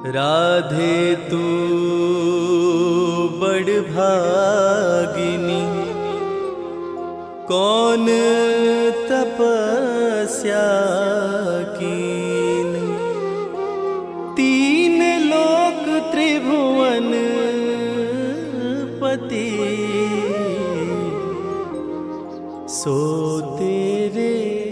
राधे तू बड़ भागिनी, कौन तपस्या कीन। तीन लोक त्रिभुवन पति, सो तेरे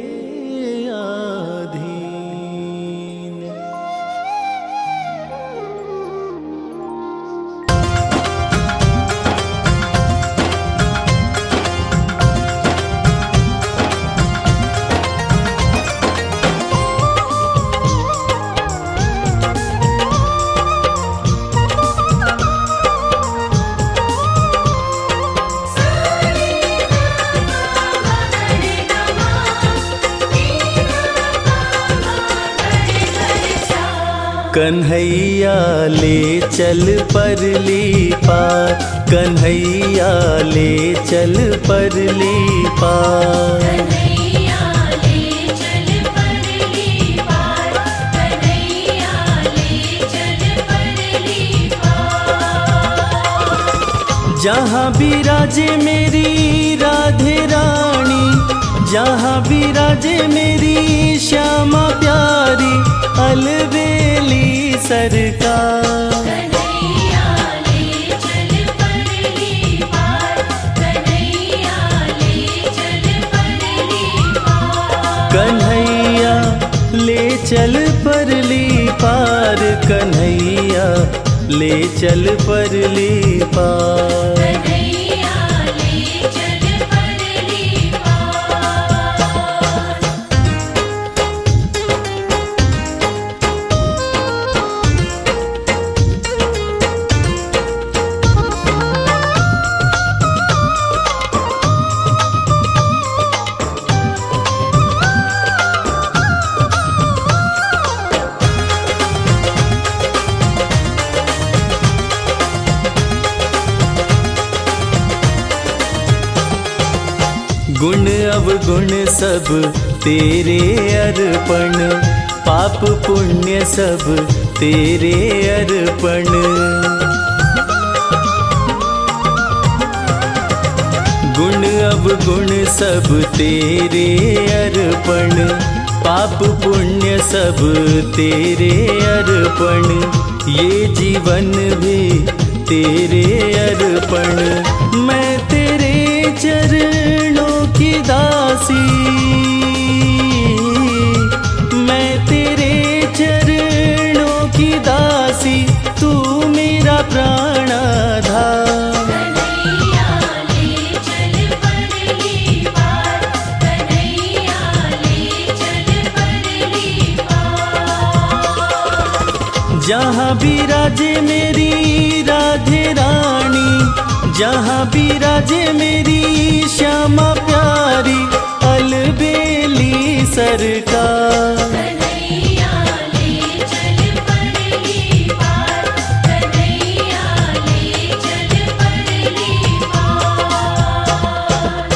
कन्हैया ले चल परली पार, कन्हैया ले चल परली पार। कन्हैया ले चल परली पार, कन्हैया ले चल परली पार। जहाँ विराजे मेरी राधे रानी, जहाँ विराजे मेरी श्यामा प्यारी, अलबेली सरकार। कन्हैया ले चल परली पार, कन्हैया ले चल परली पार। कन्हैया ले चल परली पार, कन्हैया ले चल परली पार। कन्हैया ले चल परली पार। गुण अवगुण सब तेरे अर्पण, पाप पुण्य सब तेरे अर्पण। गुण अवगुण सब तेरे अर्पण, पाप पुण्य सब तेरे अर्पण। ये जीवन भी तेरे अर्पण, मैं तेरे चरणों की दासी, मैं तेरे चरणों की दासी, तू मेरा प्राणाधार। कन्हैया ले चल परली पार, कन्हैया ले चल परली पार। जहाँ विराजे मेरी राधे रानी, जहाँ विराजे मेरी श्यामा प्यारी, अलबेली सरकार। कन्हैया ले चल परली पार, कन्हैया ले चल परली पार।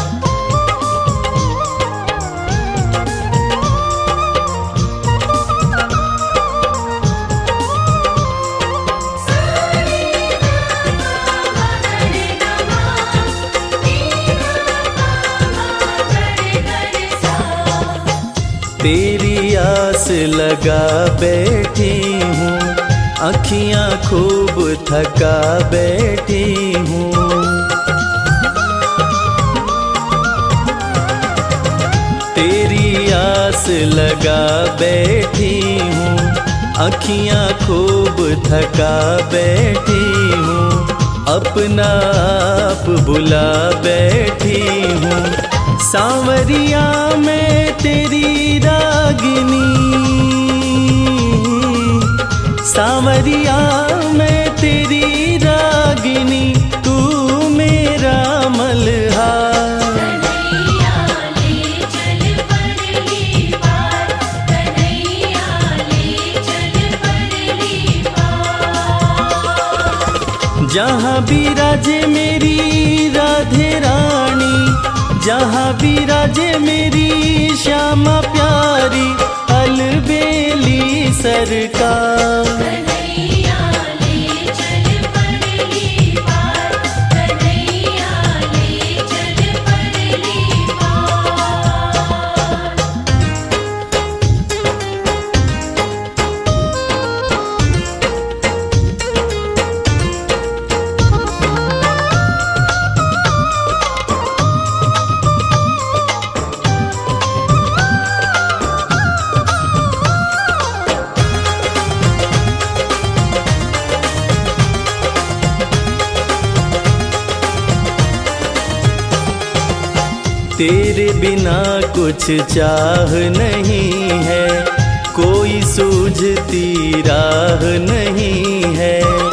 तेरी आस लगा बैठी हूँ, अखियाँ खूब थका बैठी हूँ। तेरी आस लगा बैठी हूँ, अखियाँ खूब थका बैठी हूँ। अपना आप बुला बैठी हूँ, सांवरिया मैं तेरी रागिनी, सांवरिया मैं तेरी रागिनी, तू मेरा मल्हार। कन्हैया ले चल परली पार, कन्हैया ले चल परली पार। जहाँ विराजे मेरी राधे रानी, जहाँ विराजे मेरी श्यामा प्यारी, अलबेली सरकार। तेरे बिना कुछ चाह नहीं है, कोई सूझती राह नहीं है।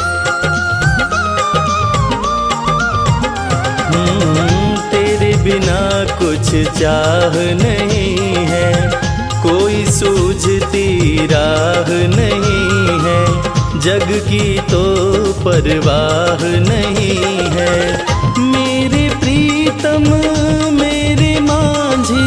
तेरे बिना कुछ चाह नहीं है, कोई सूझती राह नहीं है। जग की तो परवाह नहीं है। मेरे प्रीतम मेरे माझी,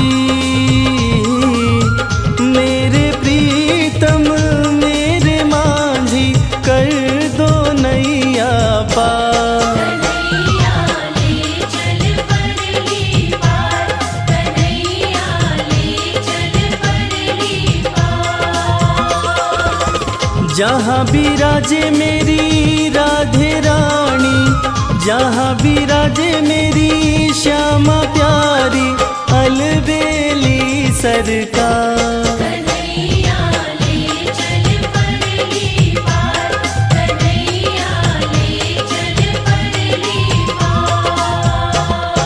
मेरे प्रीतम मेरे माझी, कर दो नैया पार। कन्हैया ले चल परली पार, कन्हैया ले चल परली पार। जहाँ विराजे मेरी राधे रानी, जहाँ विराजे मेरी श्यामा प्यारी, अलबेली सरकार। कन्हैया ले चल परली पार, कन्हैया ले चल परली पार।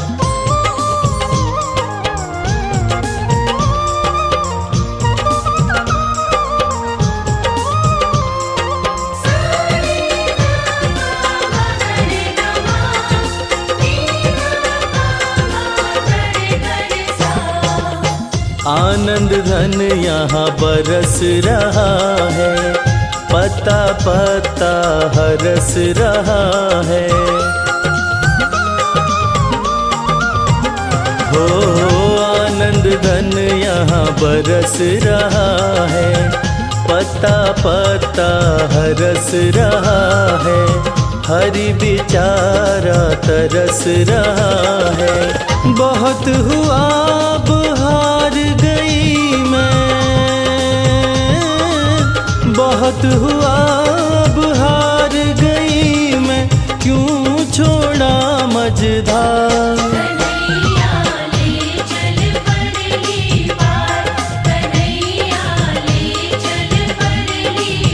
आनंद धन यहाँ बरस रहा है, पता पता हरस रहा है। हो आनंद धन यहाँ बरस रहा है, पता पता हरस रहा है। हरि बेचारा तरस रहा है। बहुत हुआ अब हार गई मैं, बहुत हुआ अब हार गई मैं, क्यों छोड़ा मझधार। कन्हैया ले चल परली पार, कन्हैया ले चल परली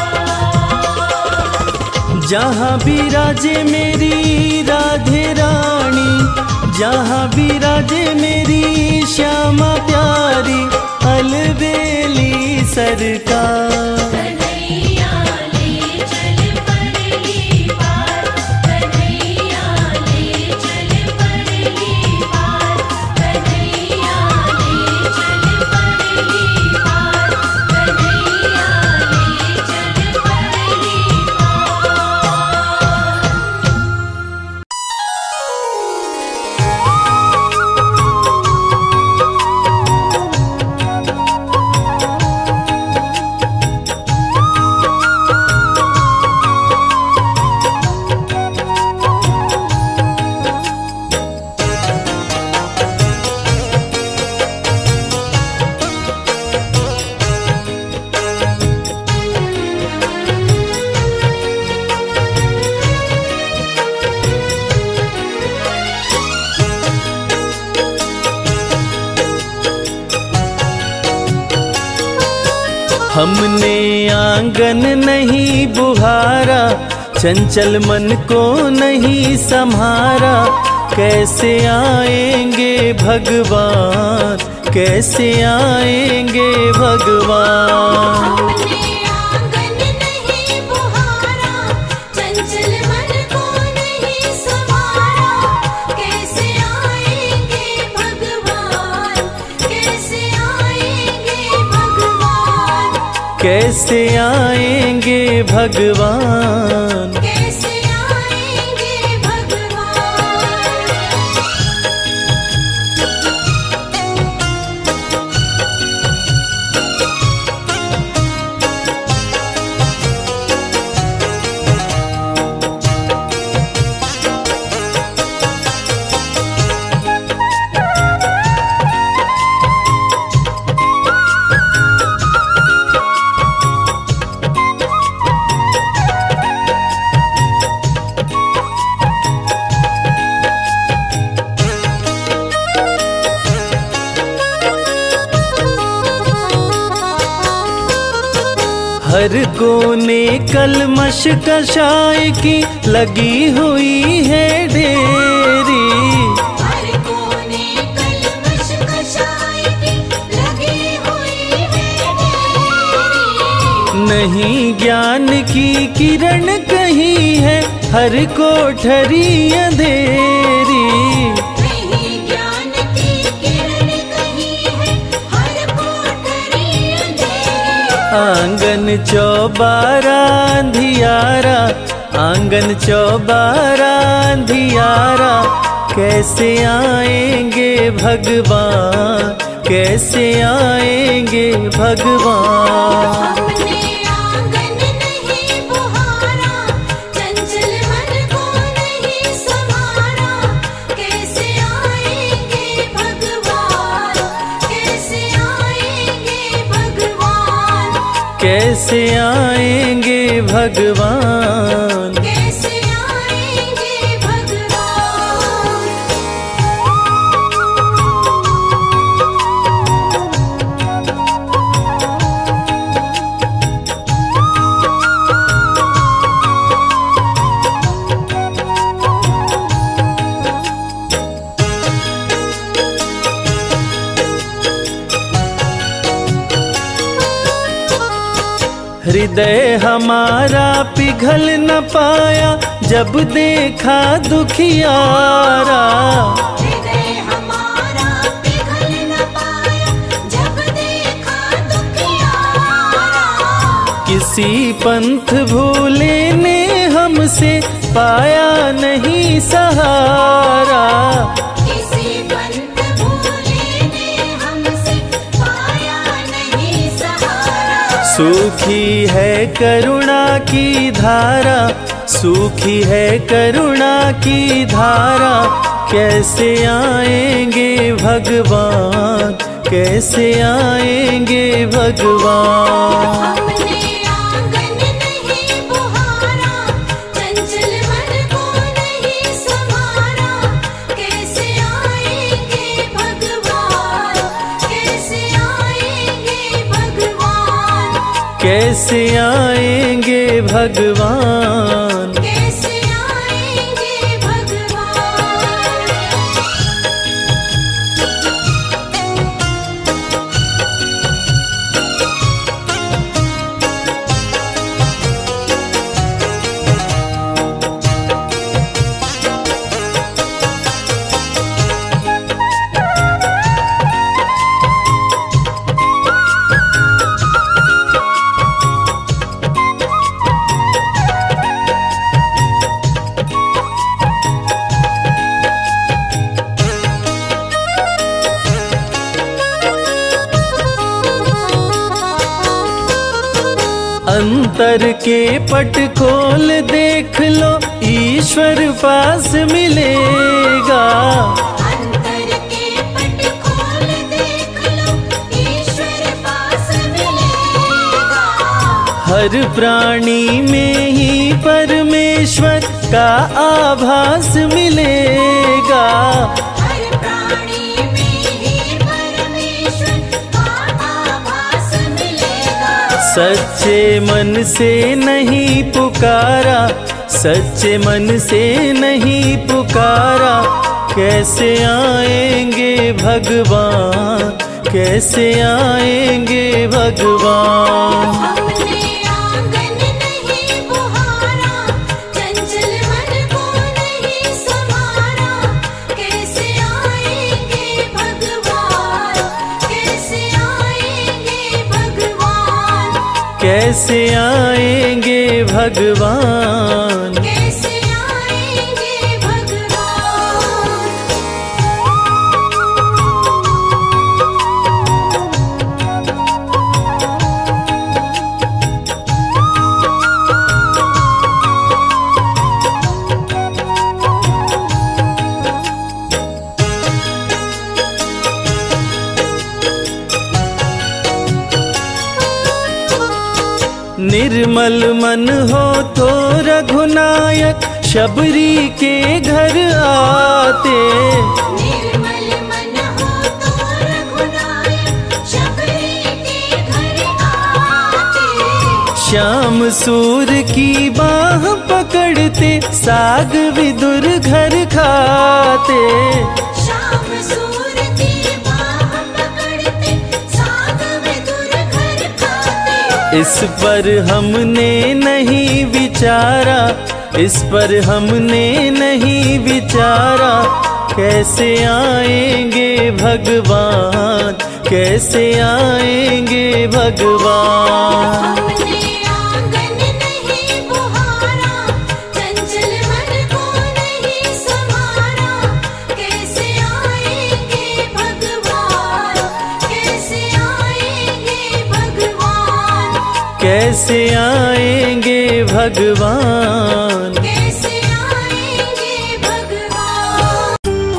पार। जहाँ विराजे मेरी राधे रानी, जहाँ विराजे मेरी श्यामा प्यारी, अलबेली सरकार। कन्हैया ले चल परली पार, कन्हैया ले चल परली पार, कन्हैया ले चल परली पार, कन्हैया ले चल परली पार। हमने आंगन नहीं बुहारा, चंचल मन को नहीं संहारा। कैसे आएंगे भगवान, कैसे आएंगे भगवान। हमने आंगन नहीं बुहारा, चंचल मन को नहीं संवारा। कैसे आएंगे भगवान, कैसे आएंगे भगवान, कैसे आएंगे भगवान। कैसे आएंगे भगवान। हर कोने कलमश कषाय की लगी हुई है ढेरी। हर कोने नहीं ज्ञान की किरण कहीं है, हर कोठरी अंधेरी। नहीं ज्ञान की किरण कहीं है, हर कोठरी अंधेरी। आंगन चौबारा अंधियारा, आंगन चौबारा अंधियारा, कैसे आएंगे भगवान, कैसे आएंगे भगवान। हमने आंगन नहीं बुहारा, चंचल मन को नहीं संवारा, कैसे आएंगे भगवान, कैसे आएंगे भगवान, कैसे आएंगे भगवान। कैसे आएंगे भगवान। हृदय हमारा पिघल न पाया, जब देखा दुखियारा। हृदय हमारा पिघल न पाया, जब देखा दुखियारा। किसी पंथ भूले ने हमसे पाया नहीं सहारा। किसी पंथ भूले ने हमसे पाया नहीं सहारा। सूखी है करुणा की धारा, सूखी है करुणा की धारा, कैसे आएंगे भगवान, कैसे आएंगे भगवान। हमने आंगन नहीं बुहारा, चंचल मन को नहीं संवारा, कैसे आएंगे भगवान, कैसे आएंगे भगवान, कैसे आएंगे भगवान। कैसे आएंगे भगवान। अंतर के पट खोल देख लो, ईश्वर पास मिलेगा। अंतर के पट खोल देख लो, ईश्वर पास मिलेगा। हर प्राणी में ही परमेश्वर का आभास मिलेगा। हर प्राणी में ही परमेश्वर का आभास मिलेगा। सच्चे मन से नहीं पुकारा, सच्चे मन से नहीं पुकारा, कैसे आएंगे भगवान, कैसे आएंगे भगवान। हमने आंगन नहीं बुहारा, चंचल मन को नहीं संवारा, कैसे आएंगे भगवान, कैसे आएंगे भगवान, कैसे आएंगे भगवान। कैसे आएंगे भगवान। निर्मल मन हो तो रघुनायक शबरी के घर आते। निर्मल मन हो तो रघुनायक शबरी के घर आते। श्याम सूर की बाह पकड़ते साग विदुर घर खाते। श्याम सूर की बाह पकड़ते साग विदुर घर खाते। इस पर हमने नहीं विचारा, इस पर हमने नहीं विचारा, कैसे आएंगे भगवान, कैसे आएंगे भगवान। हमने आंगन नहीं बुहारा, चंचल मन को नहीं संवारा, कैसे आएंगे भगवान, कैसे आएंगे भगवान, कैसे आएंगे भगवान। कैसे आएंगे भगवान।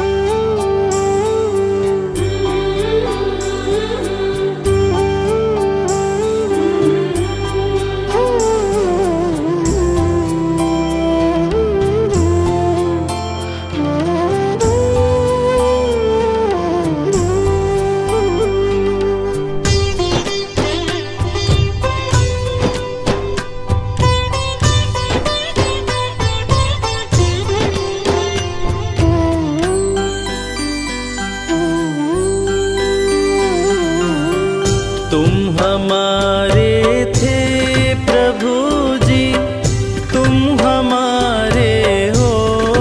तुम हमारे थे प्रभु जी, तुम हमारे हो,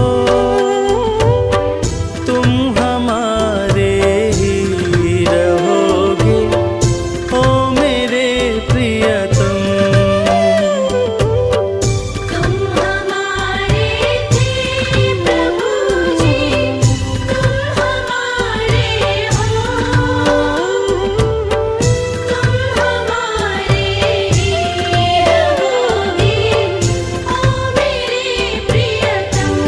तुम हमारे ही रहोगे, ओ मेरे प्रियतम। तुम हमारे थे प्रभु जी, तुम हमारे हो, तुम हमारे ही रहोगे, ओ मेरे प्रियतम।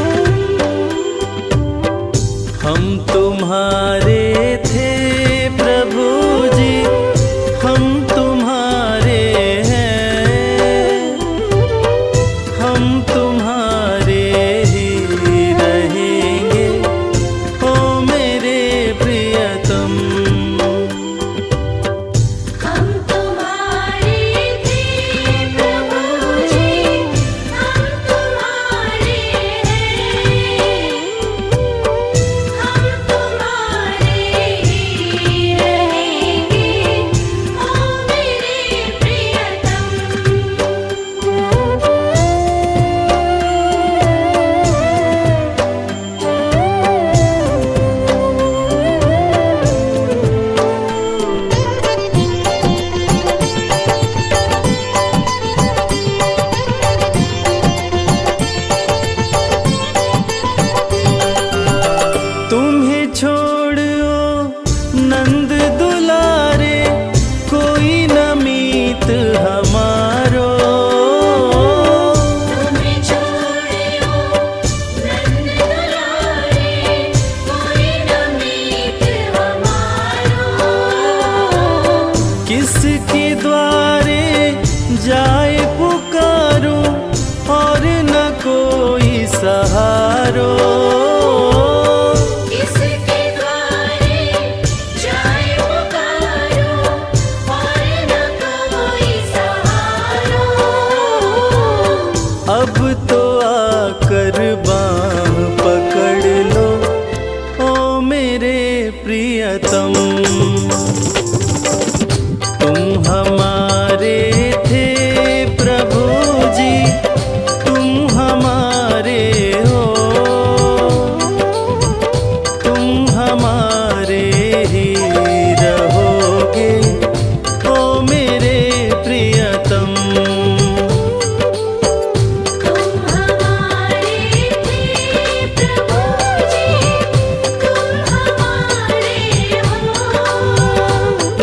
हम तुम्हारे थे प्रभु जी, हम तुम्हारे हैं, हम तुम्हारे ही रहेंगे, ओ मेरे प्रियतम। हम तुम्हारे थे प्रभु जी, हम तुम्हारे हैं, हम तुम्हारे ही रहेंगे, ओ मेरे प्रियतम। तुम्हें छोड़ो नंद दुलारे, कोई न मीत हमारो। तुम्हें छोड़ो नंद दुलारे, कोई न मीत हमारो। किसके द्वारे जाए पुकारो, और न कोई सहारो। किसके द्वारे जाए पुकारो, और न कोई सहारो। अब तो आकर बाँह पकड़ लो, ओ मेरे प्रियतम। तुम हमारे थे प्रभु जी, तुम हमारे हो, तुम हमारे ही रहोगे, ओ मेरे प्रियतम। तुम हमारे थे प्रभु जी, तुम हमारे हो,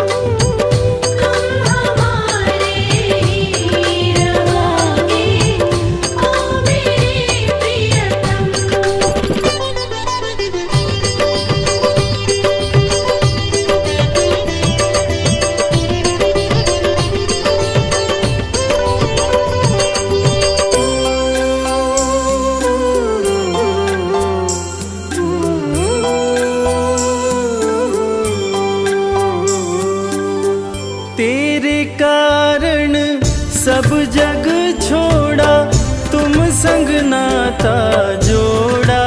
सब जग छोड़ा, तुम संग नाता जोड़ा।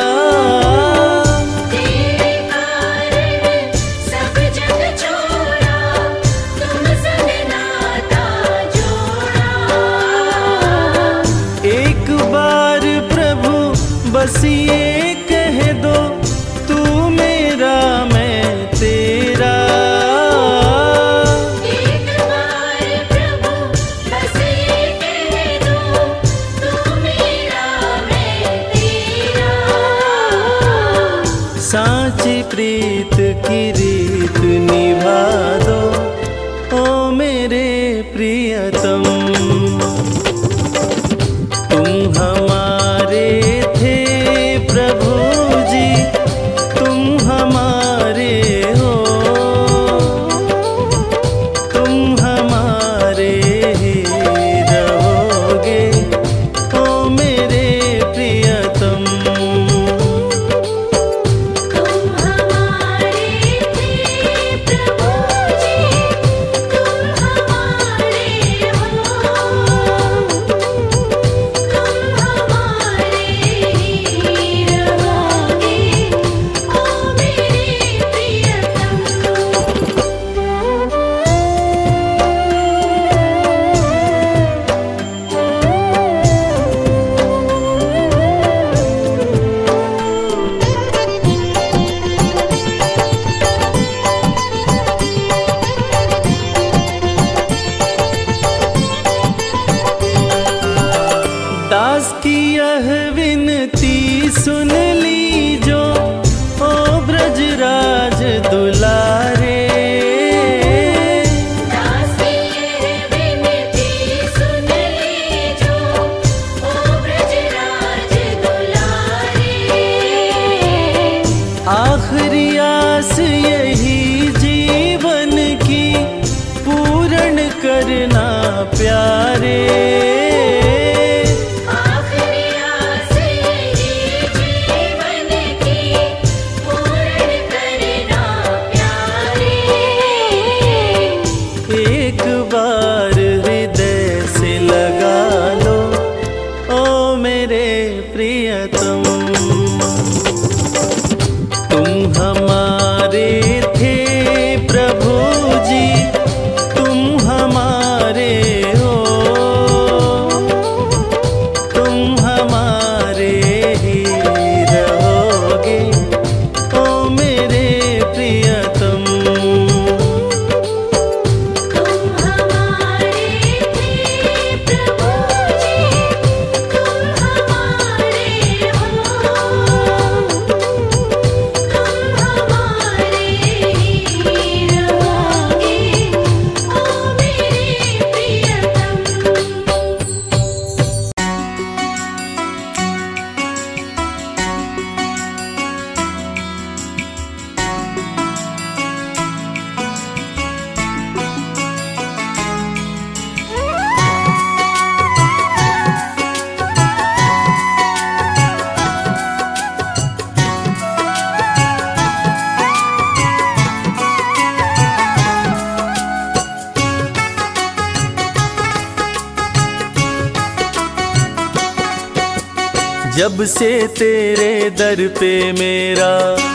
तेरे कारण सब जग छोड़ा, तुम संग नाता बस ये कह दो तू मेरा मैं तेरा। एक बार प्रभु बस ये कह दो तू मेरा मैं तेरा। साची प्रीत की रीत निभा दो ओ मेरे प्रियतम। तुम हमारे थे प्रभु जी, तुम हमारे हो, तुम हमारे ही रहोगे ओ मेरे प्रियतम। तुम हमारे थे प्रभु जी, तुम हमारे हो, तुम हमारे ही रहोगे ओ मेरे प्रियतम। दास की यह विनती सुन लीजो ओ ब्रजराज दुलारे। दास की यह विनती सुन लीजो ओ ब्रजराज दुलारे। आखिरी आस यही जीवन की पूर्ण करना प्यारे। आखिरी आस यही जीवन की पूर्ण करना प्यारे। एक बार हृदय से लगा लो ओ मेरे प्रियतम। तुम हमारे थे प्रभु जी, तुम हमारे हो, तुम हमारे ही रहोगे ओ मेरे प्रियतम। तुम हमारे थे प्रभु जी, तुम हमारे हो, तुम हमारे ही रहोगे ओ मेरे प्रियतम। जब से तेरे दर पे मेरा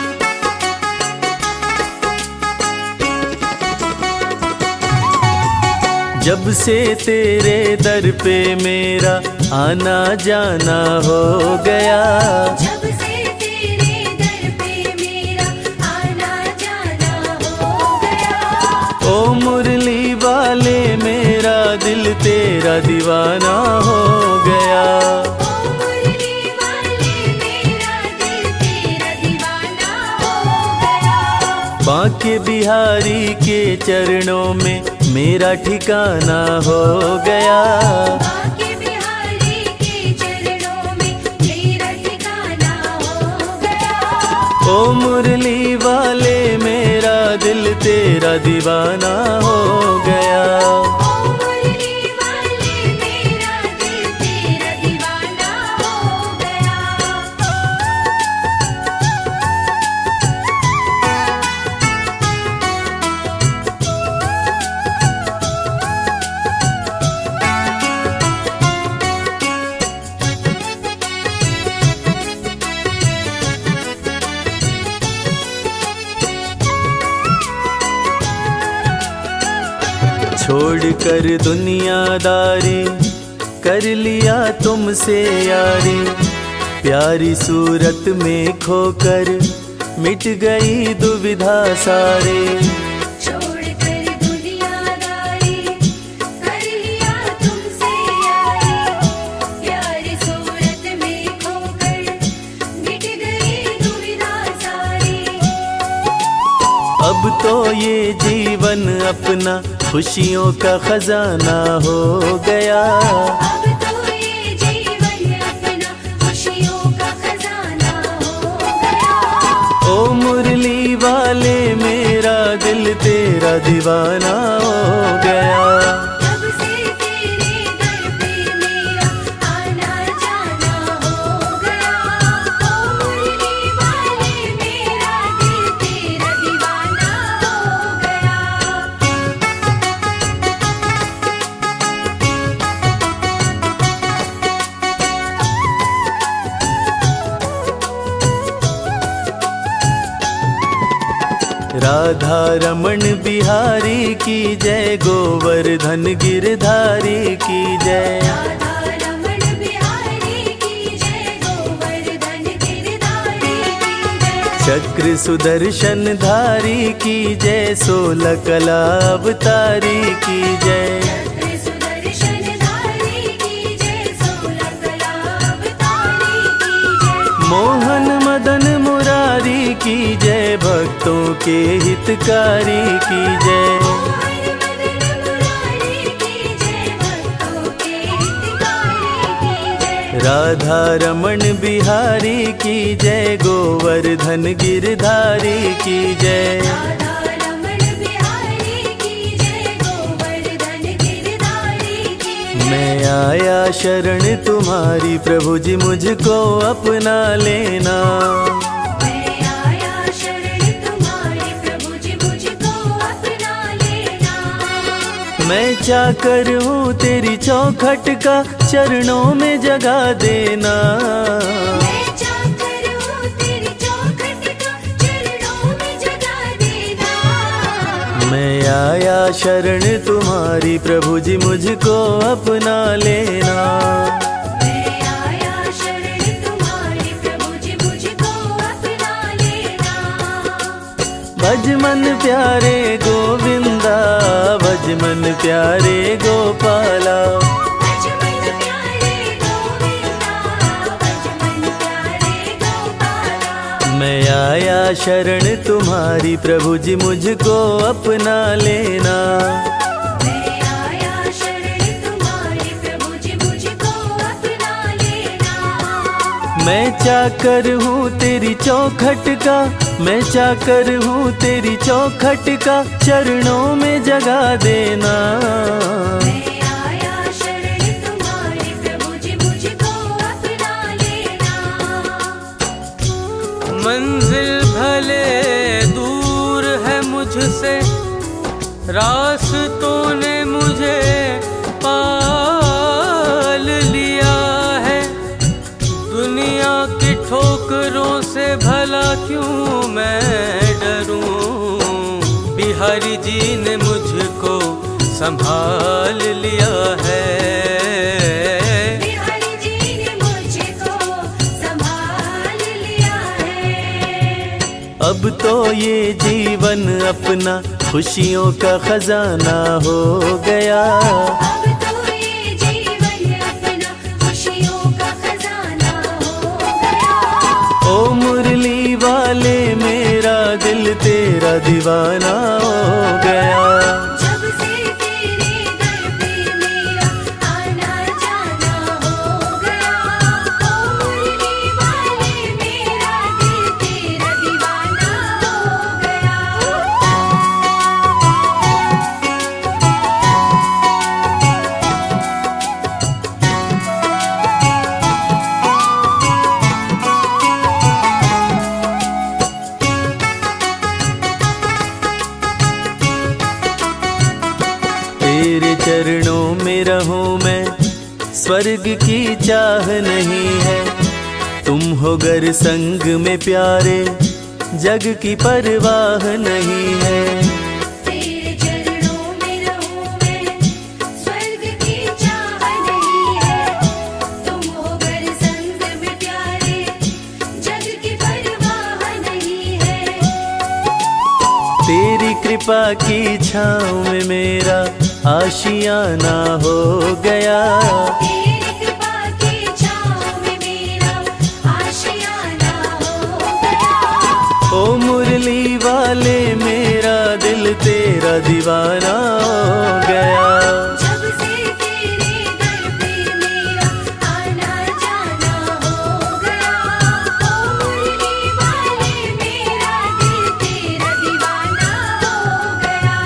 जब से तेरे दर पे मेरा आना जाना हो गया। जब से तेरे दर पे मेरा आना जाना हो गया। ओ मुरली वाले मेरा दिल तेरा दीवाना हो गया। ओ मुरली वाले मेरा दिल तेरा दीवाना हो गया। बांके बिहारी के चरणों में मेरा ठिकाना हो गया। बांके बिहारी के चरणों में मेरा ठिकाना हो गया। ओ मुरली वाले मेरा दिल तेरा दीवाना हो गया। ओ मुरली वाले मेरा दिल तेरा दीवाना हो गया। छोड़कर दुनियादारी कर लिया तुमसे यारी। प्यारी सूरत में खोकर मिट गई दुविधा सारे। छोड़कर दुनियादारी कर लिया तुमसे यारी, प्यारी सूरत में खोकर मिट गई दुविधा सारी। अब तो ये जीवन अपना खुशियों का खजाना हो गया। अब तो ये जीवन अपना खुशियों का खजाना हो गया। ओ मुरली वाले मेरा दिल तेरा दीवाना हो गया। तब से तेरे दर पे मेरा आना जाना हो गया। ओ मुरली वाले मेरा दिल तेरा दीवाना हो गया। राधा रमण बिहारी की जय, गोवर्धन गिरधारी की जय। राधा रमण बिहारी की जय, गोवर्धन गिरधारी की जय। चक्र सुदर्शन धारी की जय, 16 कला अवतारी की जय। चक्र सुदर्शन धारी की जय, 16 कला अवतारी की जय। मोहन मदन मुरारी की जय, भक्तों के हितकारी की जय। मोहन मदन मुरारी की जय, भक्तों के हितकारी की जय। राधा रमण बिहारी की जय, गोवर्धन गिरधारी की जय। राधा रमण बिहारी की जय, गोवर्धन गिरधारी की जय। मैं आया शरण तुम्हारी, प्रभु जी मुझको अपना लेना। मैं आया शरण तुम्हारी, प्रभु जी मुझको अपना लेना। मैं चाकर हूँ तेरी चौखट का, चरणों में जगा देना। मैं चाकर हूँ तेरी चौखट का, चरणों में जगा देना। मैं आया शरण तुम्हारी, प्रभु जी मुझको अपना लेना। मैं आया शरण तुम्हारी, प्रभु जी मुझको अपना लेना। भज मन प्यारे गोविंदा, भज मन प्यारे गोपाला। भज मन प्यारे गोविंदा, भज मन प्यारे गोपाला। मैं आया शरण तुम्हारी, प्रभु जी मुझको अपना लेना। मैं आया शरण तुम्हारी, प्रभु जी मुझको अपना लेना। मैं चाकर हूँ तेरी चौखट का, मैं चाकर हूँ तेरी चौखट का, चरणों में जगा देना। मैं आया शरण तुम्हारी, प्रभु जी मुझको अपना लेना। मंजिल भले दूर है मुझसे, रास्तों ने मुझे पाल लिया है। दुनिया की ठोकरों से भला क्यों मैं डरूं, बिहारी जी ने मुझको संभाल लिया है। बिहारी जी ने मुझको संभाल लिया है। अब तो ये जीवन अपना खुशियों का खजाना हो गया। अब तो ये जीवन अपना खुशियों का खजाना हो गया। ओ मुरली वाले मेरा दिल तेरा दीवाना हो गया। जब से तेरे दर पे मेरा आना जाना हो गया। ओ मुरली वाले मेरा दिल तेरा दीवाना हो गया। तेरे चरणों में रहूं मैं, स्वर्ग की चाह नहीं है। तुम हो गर संग में प्यारे, जग की परवाह नहीं है। तेरे चरणों में रहूं मैं, स्वर्ग की चाह नहीं है। तुम हो गर संग में प्यारे, कृपा की छाँव में मेरा आशियाना हो गया। तेरी कृपा की छाँव में मेरा आशियाना हो गया। ओ मुरली वाले मेरा दिल तेरा दीवाना हो गया। जब से तेरे दर पे मेरा आना जाना हो गया। ओ मुरली वाले मेरा दिल तेरा दीवाना हो गया।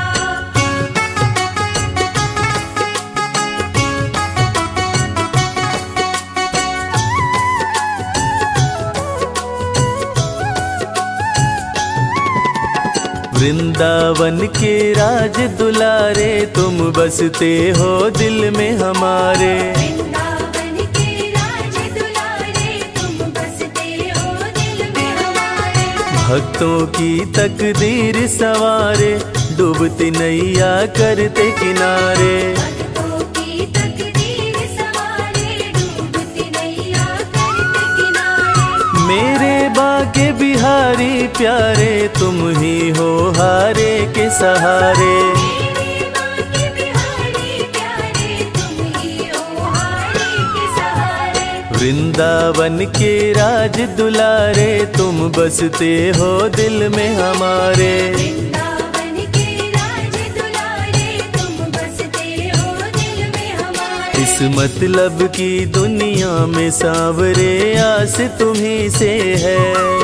वृंदावन के राज दुलारे तुम बसते हो दिल में हमारे। वृंदावन के राज दुलारे तुम बसते हो दिल में हमारे। भक्तों की तकदीर सवारे डूबती नैया करते किनारे। भक्तों की तकदीर सवारे डूबती नैया करते किनारे। मेरे बाके बिहारी प्यारे तुम ही हो हारे के सहारे। मेरे बाके बिहारी प्यारे तुम ही हो हारे के सहारे। वृंदावन के राज दुलारे तुम बसते हो दिल में हमारे। वृंदावन के राज दुलारे तुम बसते हो दिल में हमारे। इस मतलब की दुनिया में सांवरे आस तुम्ही से है।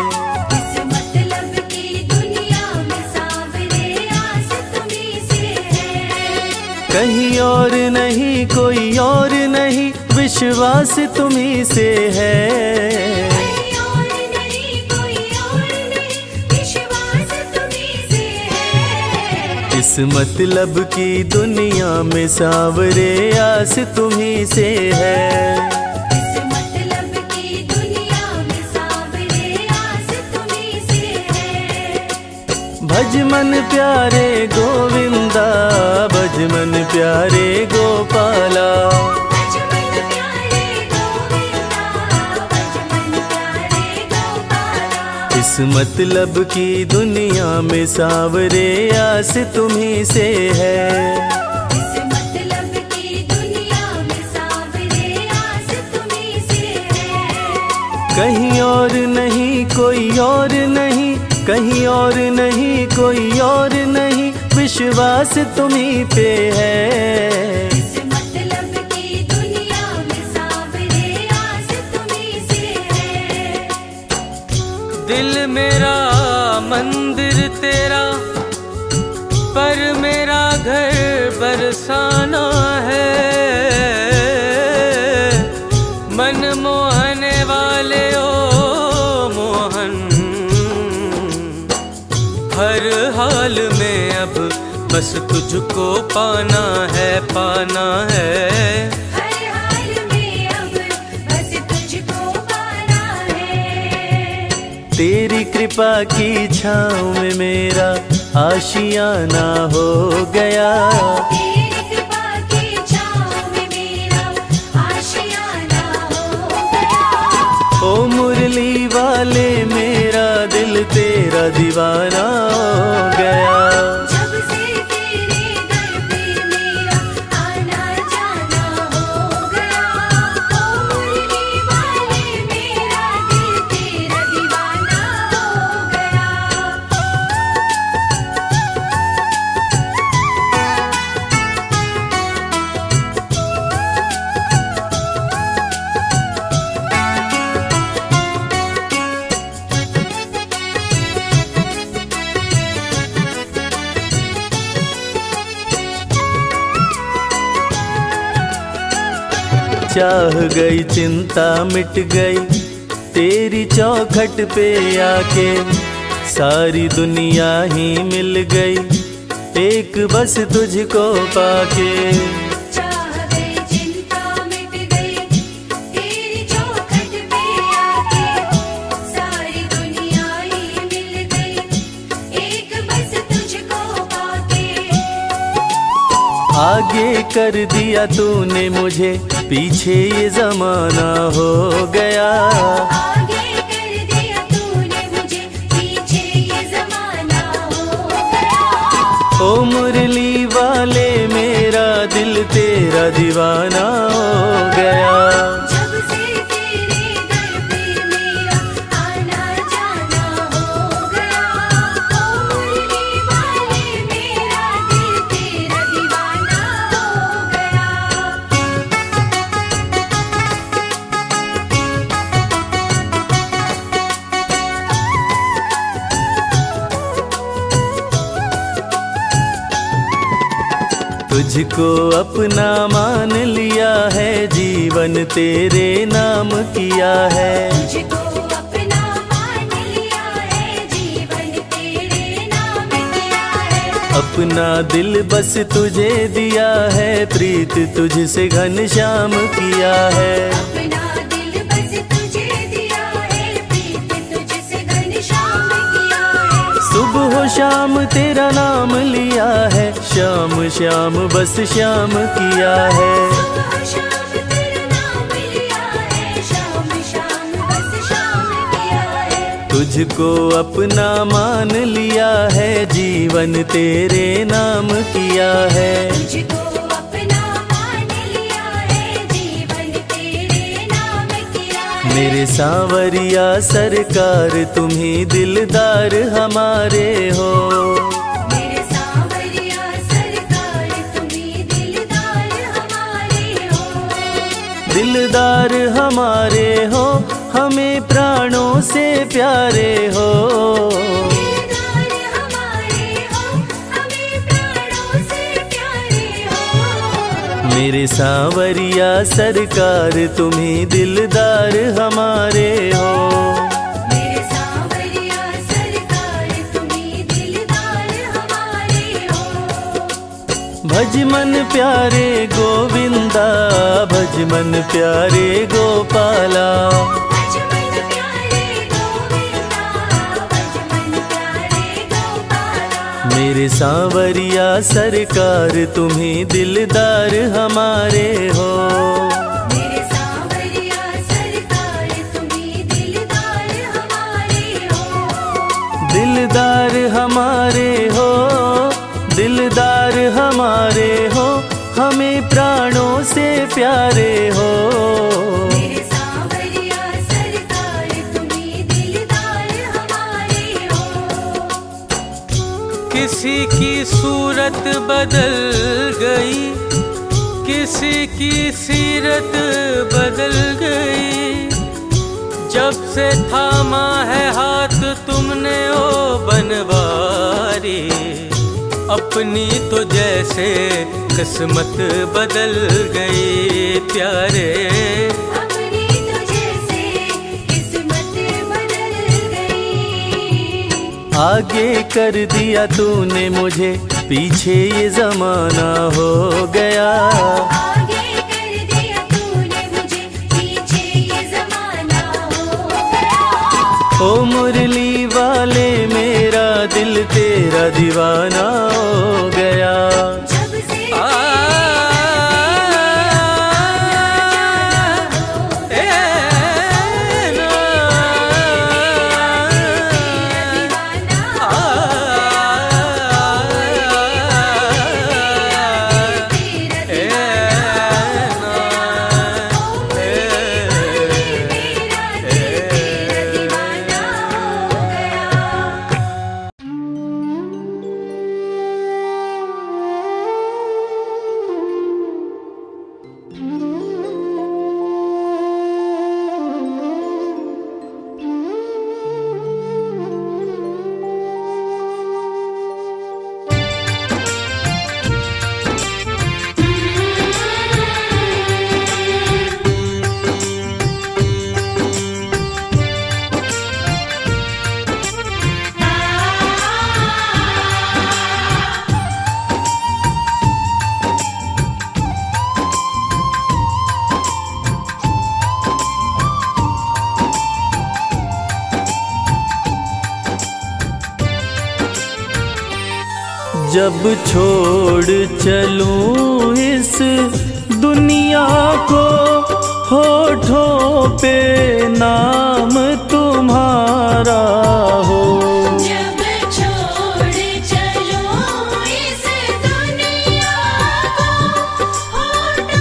इस मतलब की दुनिया में सांवरे आस तुम्ही से है। कहीं और नहीं कोई और नहीं विश्वास तुम्ही से है। कोई और नहीं कोई और नहीं विश्वास तुम्ही से है। इस मतलब की दुनिया में सांवरे आस तुम्ही से है। इस मतलब की दुनिया में सांवरे आस तुम्ही से है। भज मन प्यारे गोविंदा भज मन प्यारे गोपाला। बचपन प्यारे गोविंदा बचपन प्यारे गोपाला। इस मतलब की दुनिया में सांवरे आस तुम्ही से है। इस मतलब की दुनिया में सांवरे आस तुम्ही से है। कहीं और नहीं कोई और नहीं कहीं और नहीं कोई और नहीं विश्वास तुम्ही पे है। इस मतलब की दुनिया में सांवरे आस तुम्ही से है। दिल मेरा मंदिर तेरा पर मेरा घर बरसाना है। मन मोहने वाले ओ मोहन हर हाल में अब बस तुझको पाना है पाना है। हर हाल में अब बस तुझको पाना है। तेरी कृपा की छाँव में मेरा आशियाना हो गया। तेरी कृपा की छाँव में मेरा आशियाना हो गया। ओ मुरली वाले मेरा दिल तेरा दीवाना हो गया। जब से तेरे दर पे मेरा आना जाना हो गया। ओ मुरली वाले मेरा दिल तेरा दीवाना हो गया। चाह गई चिंता मिट गई तेरी चौखट पे आके। सारी दुनिया ही मिल गई एक बस तुझको पाके। चाह गई चिंता मिट गई तेरी चौखट पे आके। सारी दुनिया ही मिल गई एक बस तुझको पाके। आगे कर दिया तूने मुझे पीछे ये जमाना हो गया। आगे कर दिया तूने मुझे पीछे ये जमाना हो गया। तेरा दीवाना हो गया। जब से तेरे दर पे मेरा आना जाना हो गया, ओ मुरली वाले मेरा दिल तेरा दीवाना हो गया। तुझको अपना मान लिया है, जीवन तेरे नाम किया है। तुझको अपना मान लिया है, जीवन तेरे नाम किया है। अपना दिल बस तुझे दिया है, प्रीत तुझसे घनश्याम किया है। अपना दिल बस तुझे दिया है, प्रीत तुझसे घनश्याम किया है। सुबह शाम तेरा नाम लिया है, श्याम श्याम बस श्याम किया है। सुबह शाम तेरा नाम लिया है, शाम शाम बस शाम किया है। तुझको अपना मान लिया है, जीवन तेरे नाम किया है। तुझको अपना मान लिया है, जीवन तेरे नाम किया है। मेरे सांवरिया सरकार तुम ही दिलदार हमारे हो। मेरे सांवरिया सरकार तुम्ही दिलदार हमारे हो। दिलदार हमारे हो, हमें प्राणों से प्यारे हो। दिलदार हमारे हो, हमें प्राणों से प्यारे हो। मेरे सांवरिया सरकार तुम ही दिलदार हमारे हो। मेरे सांवरिया सरकार तुम्ही दिलदार हमारे हो। भज मन प्यारे गोविंदा, भज मन प्यारे गोपाला। भज मन प्यारे गोविंदा, भज मन प्यारे गोपाला। मेरे सांवरिया सरकार तुम ही दिलदार हमारे हो। मेरे सांवरिया सरकार तुम्ही दिलदार हमारे हो। दिलदार हमारे हो, दिलदार हमारे हो, हमें प्राणों से प्यारे हो। मेरे सांवरिया सरकार तुम्ही दिलदार हमारे हो। किसी की सूरत बदल गई, किसी की सीरत बदल गई। जब से थामा है हाथ तुमने ओ बनवारी, अपनी तो जैसे किस्मत बदल गई प्यारे। अपनी तो जैसे किस्मत बदल गई। आगे कर दिया तूने मुझे, पीछे ये जमाना हो गया। आगे कर दिया तूने मुझे, पीछे ये जमाना हो गया। ओ मुरली वाले मेरा दिल तेरा दीवाना हो गया। जब से जब छोड़ चलूं इस दुनिया को, होठों पे नाम तुम्हारा हो। जब छोड़ चलो इस दुनिया को, होठों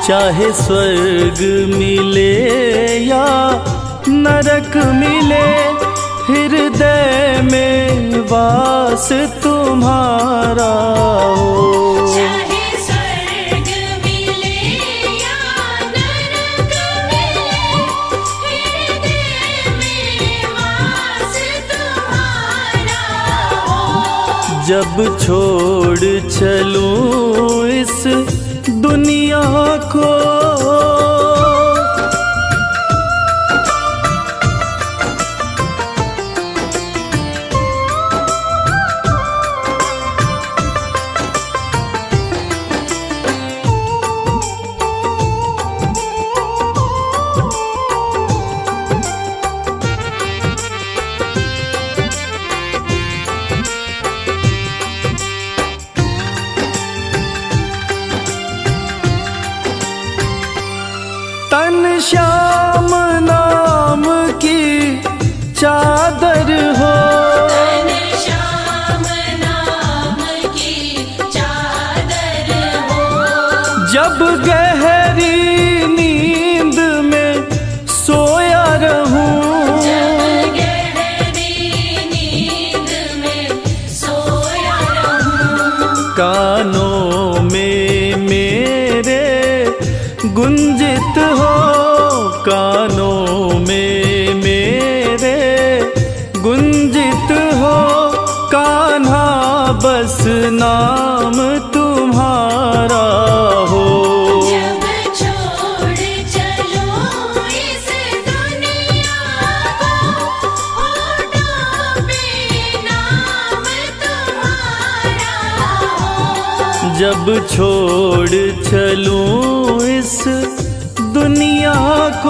चाहे स्वर्ग मिले या नरक मिले, हृदय में वास तुम्हारा हो। चाहे स्वर्ग मिले या नरक मिले, हृदय में वास तुम्हारा हो। जब छोड़ चलूं इस दुनिया को, तन श्याम नाम की चादर हो, तन श्याम नाम की चादर हो। जब गहरी नींद में सोया रहूं, जब गहरी नींद में सोया रहूं। कानों में मेरे गुंजित हो, कानों में मेरे गुंजित हो। कान्हा बस नाम तुम्हारा हो। जब छोड़ चलो इस दुनिया को, होठों पे नाम तुम्हारा हो। जब छोड़ चलूं इस दुनिया को,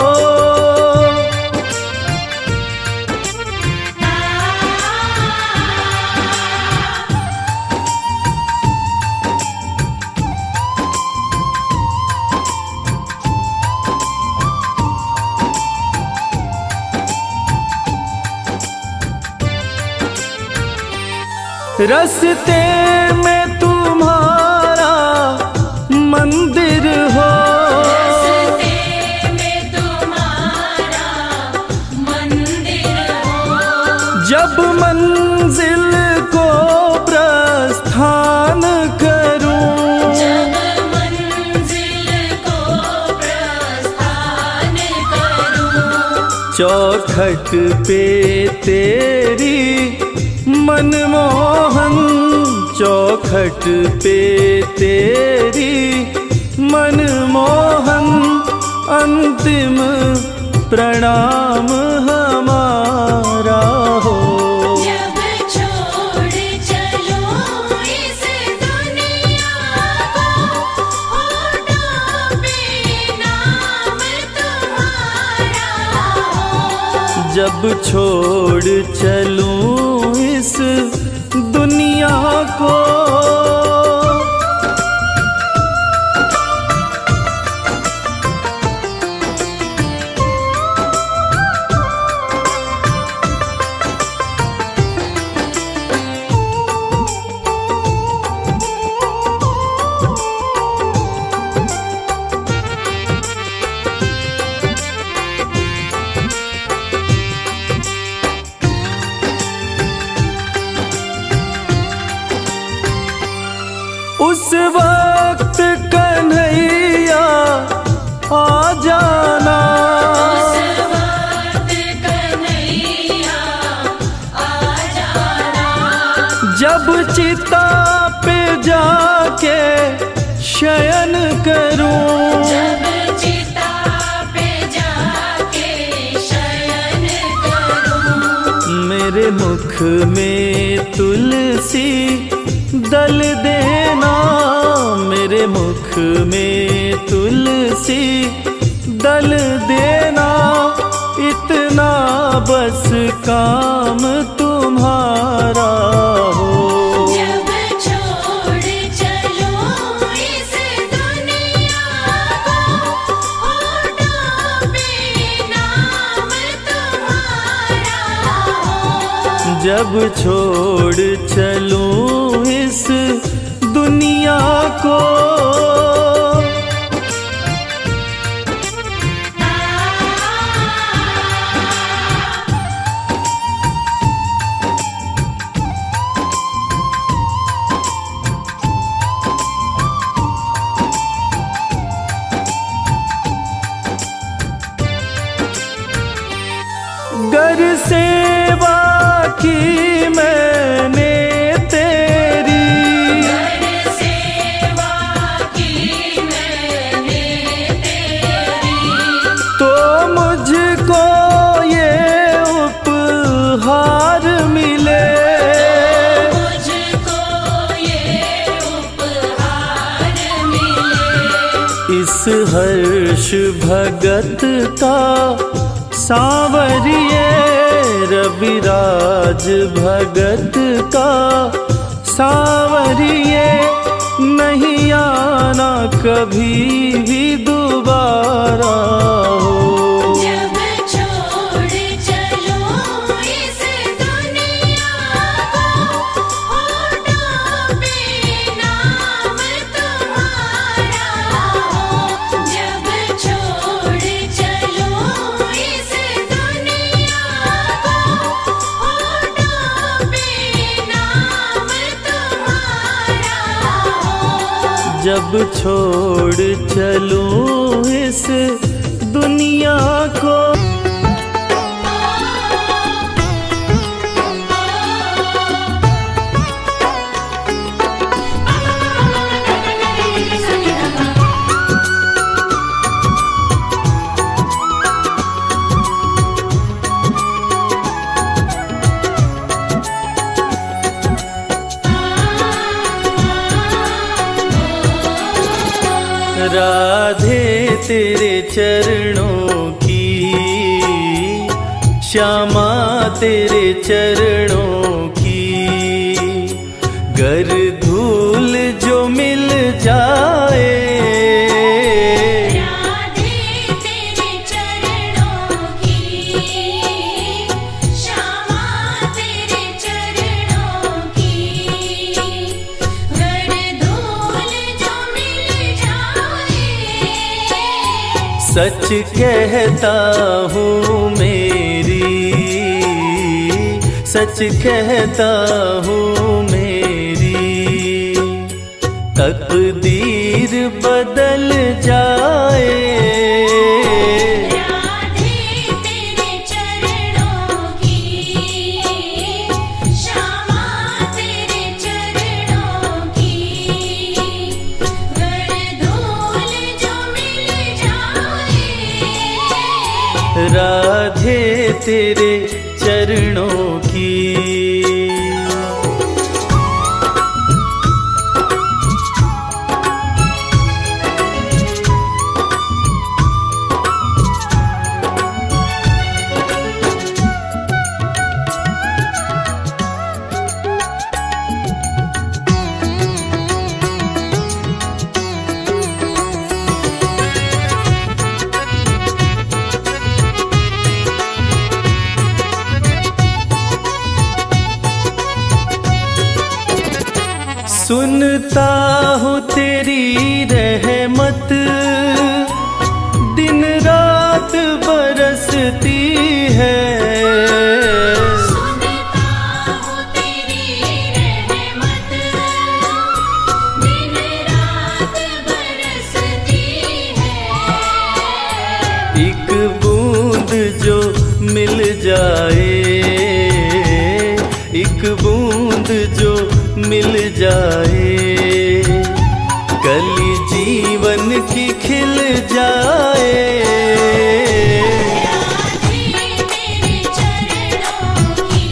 रस्ते में तुम्हारा मंदिर हो, रस्ते में तुम्हारा मंदिर हो। जब मंजिल को प्रस्थान करूं, जब मंजिल को प्रस्थान करूं। चौखट पे तेरी मनमोहन, चौखट पे तेरी मनमोहन। अंतिम प्रणाम हमारा हो। जब छोड़ चलो इस दुनिया को, होठों पे नाम तुम्हारा हो। जब छोड़ चलूं इस दुनिया को, उस वक्त कन्हैया आ जाना, उस वक्त कन्हैया आ जाना। जब चिता पे जाके शयन करूं, जब चिता पे जाके शयन करूं। मेरे मुख में तुलसी दल देना, मेरे मुख में तुलसी दल देना। इतना बस काम तुम्हारा हो। जब छोड़ चलो इस दुनिया को, होठों पे नाम तुम्हारा हो। जब छोड़ चलूं इस दुनिया को, इस हर्ष भगत का सांवरिए, रविराज भगत का सांवरिए, नहीं आना कभी भी दोबारा हो। जब छोड़ चलो इस दुनिया को, होठों पे नाम तुम्हारा हो। जब छोड़ चलो इस दुनिया को, होठों पे नाम तुम्हारा हो। जब छोड़ चलूं इस दुनिया को, राधे तेरे चरणों की, श्यामा तेरे चरणों की, गर धूल जो मिल जाए। राधे तेरे चरणों की, श्यामा तेरे चरणों की, गर धूल जो मिल जाए। सच कहता हूँ मेरी, सच कहता हूँ मेरी, तकदीर बदल जाए। राधे तेरे चरणों की, श्यामा तेरे चरणों की, गर धूल जो मिल जाए। राधे तेरे चरणों की। सुनता हूँ तेरी रहमत, दिन रात बरसती है। सुनता हूँ तेरी रहमत, दिन रात बरसती है। एक बूंद जो मिल जाए, एक बूंद जो मिल जाए, कली जीवन की खिल जाए। राधे तेरे चरणों की,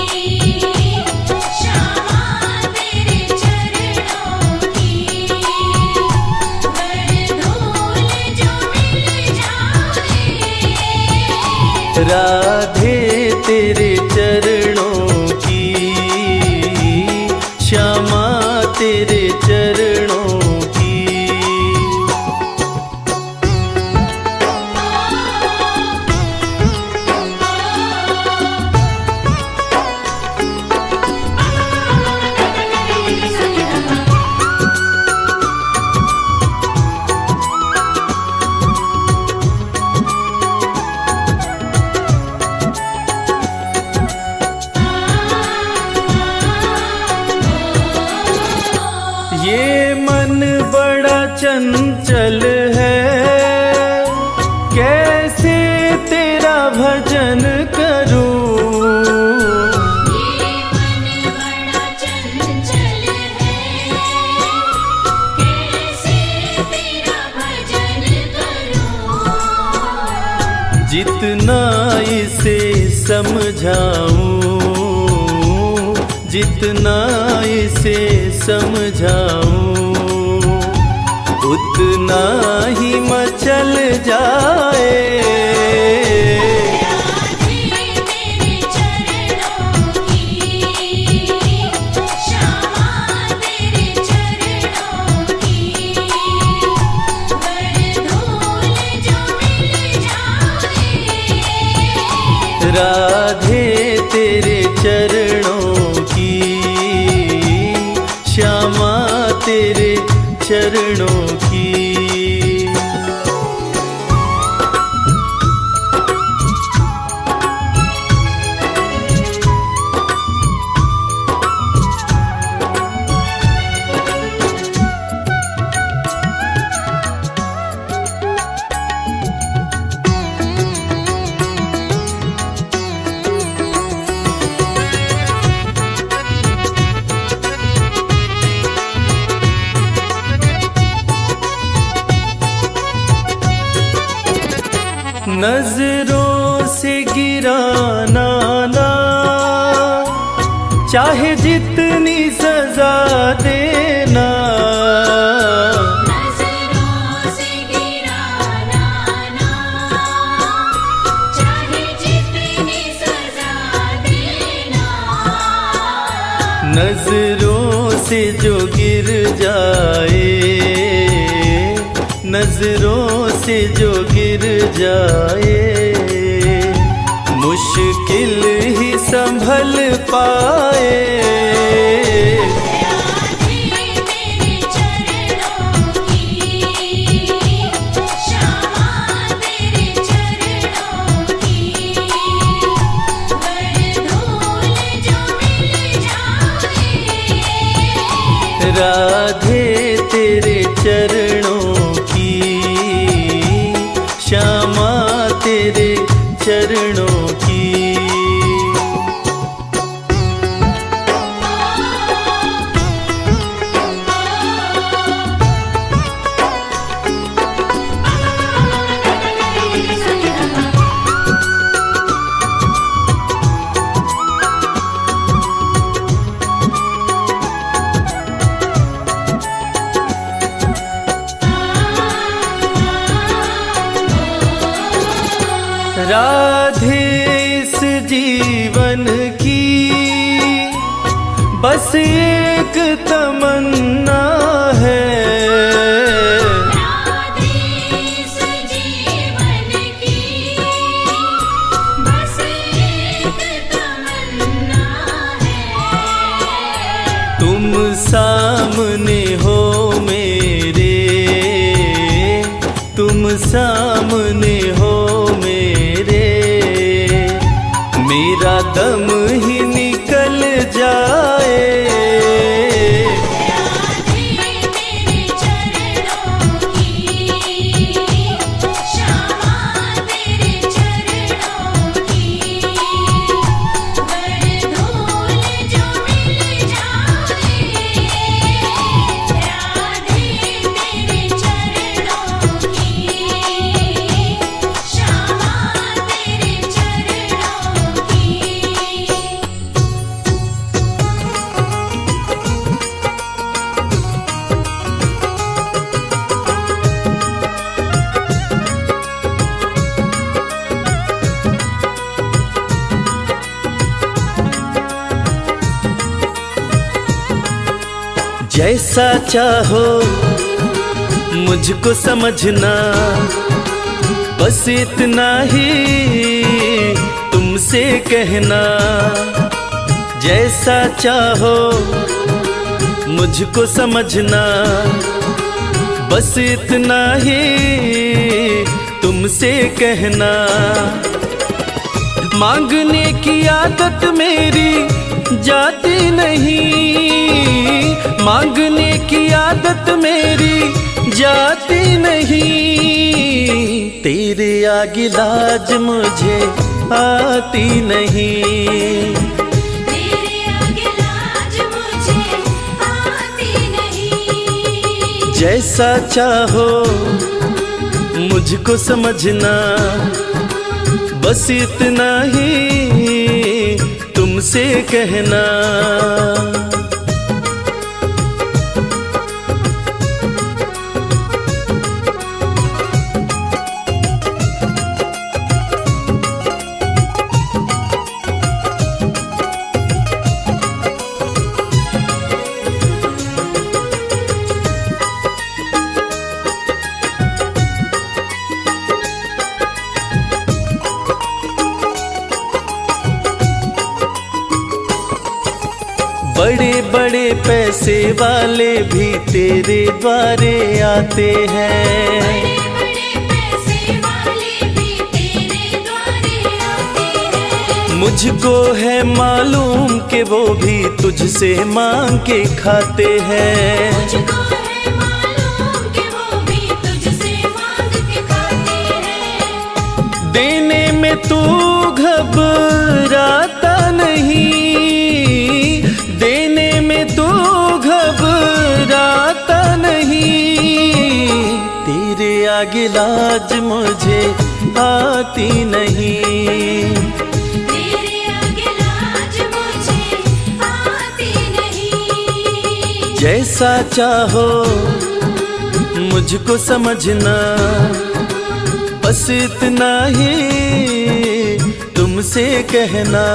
श्यामा तेरे चरणों की, गर धूल जो मिल जाए। राधे तेरे चरणों की, श्यामा तेरे चरणों की। ये मन बड़ा चंचल है, कैसे तेरा भजन करूं। ये मन बड़ा चंचल है, कैसे तेरा भजन करूं। जितना इसे समझाऊं, जितना इसे समझाऊं, उतना ही जाए। राधे तेरे चरणों की, श्यामा तेरे चरणों की। नजरों से गिराना ना, चाहे जितनी सजा देना। नजरों से गिराना ना, चाहे जितनी सजा देना। नजरों से जो गिर जाए, नजरों से जो गिर जाए, मुश्किल ही संभल पाए। तेरे चरणों की, श्यामा तेरे चरणों की। बरधूल जो मिल जाए। राधे तेरे चरणों की, श्यामा तेरे चरणों की। राधे इस जीवन की बस एक तमन्ना है। राधे इस जीवन की बस एक तमन्ना है। तुम सामने हो मेरे, तुम सामने हो मेरे, मेरा दम ही निकल जाए। राधे तेरे चरणों की, श्यामा तेरे चरणों की। बरधूल जो मिल जाए। राधे तेरे चरणों की, श्यामा तेरे चरणों की। जैसा चाहो मुझको समझना, बस इतना ही तुमसे कहना। जैसा चाहो मुझको समझना, बस इतना ही तुमसे कहना। मांगने की आदत मेरी जाती नहीं, मांगने की आदत मेरी जाती नहीं। तेरे आगे लाज मुझे आती नहीं। तेरे आगे लाज मुझे आती नहीं। जैसा चाहो मुझको समझना, बस इतना ही तुमसे कहना। बड़े पैसे वाले भी तेरे द्वारे आते हैं। बड़े बड़े पैसे वाले भी तेरे द्वारे आते हैं। मुझको है मालूम कि वो भी तुझसे मांग के खाते हैं। मुझको है मालूम कि वो भी तुझसे मांग के खाते हैं। देने में तू घबराता नहीं, देने में तू घबराता नहीं। तेरे आगे लाज मुझे आती नहीं। तेरे आगे लाज मुझे आती नहीं। जैसा चाहो मुझको समझना, बस इतना ही तुमसे कहना।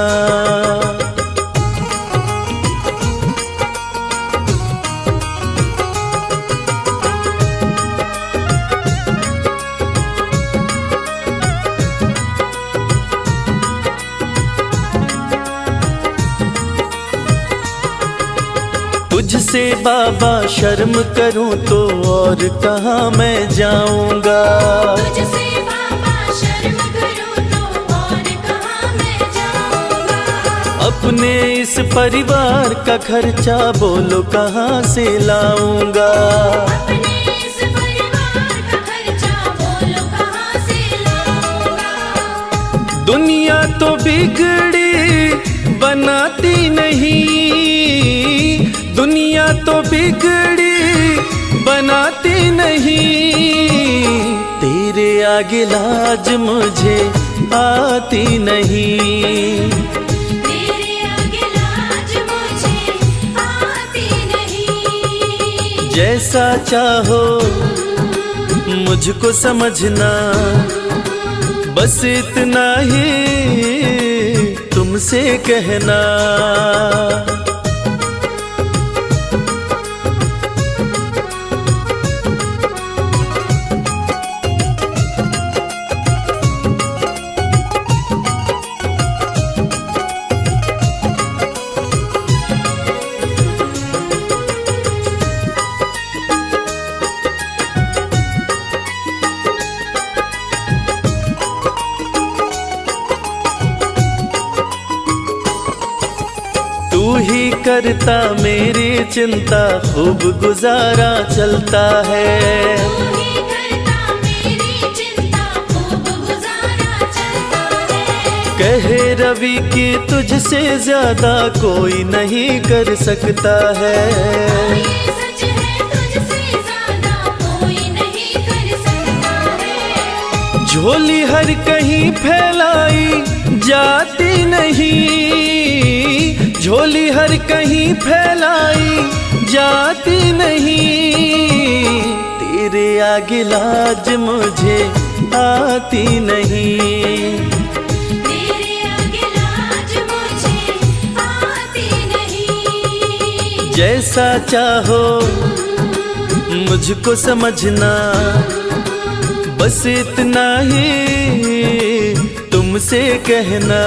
तुझसे बाबा शर्म करूं तो और कहाँ मैं जाऊंगा। तुझसे बाबा शर्म करूं तो और कहाँ मैं जाऊंगा। अपने इस परिवार का खर्चा बोलो कहाँ से लाऊंगा। अपने इस परिवार का खर्चा बोलो कहाँ से लाऊंगा। दुनिया तो बिगड़ी बनाती नहीं, दुनिया तो बिगड़ी बनाती नहीं। तेरे आगे लाज मुझे आती नहीं। तेरे आगे लाज मुझे आती नहीं। जैसा चाहो मुझको समझना, बस इतना ही तुमसे कहना। तू ही करता मेरी चिंता, खूब गुजारा चलता है। तू ही करता मेरी चिंता, खूब गुजारा चलता है। कहे रवि कि तुझसे ज्यादा कोई नहीं कर सकता है। ये सच है, तुझसे ज्यादा कोई नहीं कर सकता है। झोली हर कहीं फैलाई जाती नहीं, झोली हर कहीं फैलाई जाती नहीं। तेरे आगे लाज मुझे आती नहीं। तेरे आगे लाज मुझे आती नहीं। जैसा चाहो मुझको समझना, बस इतना ही तुमसे कहना।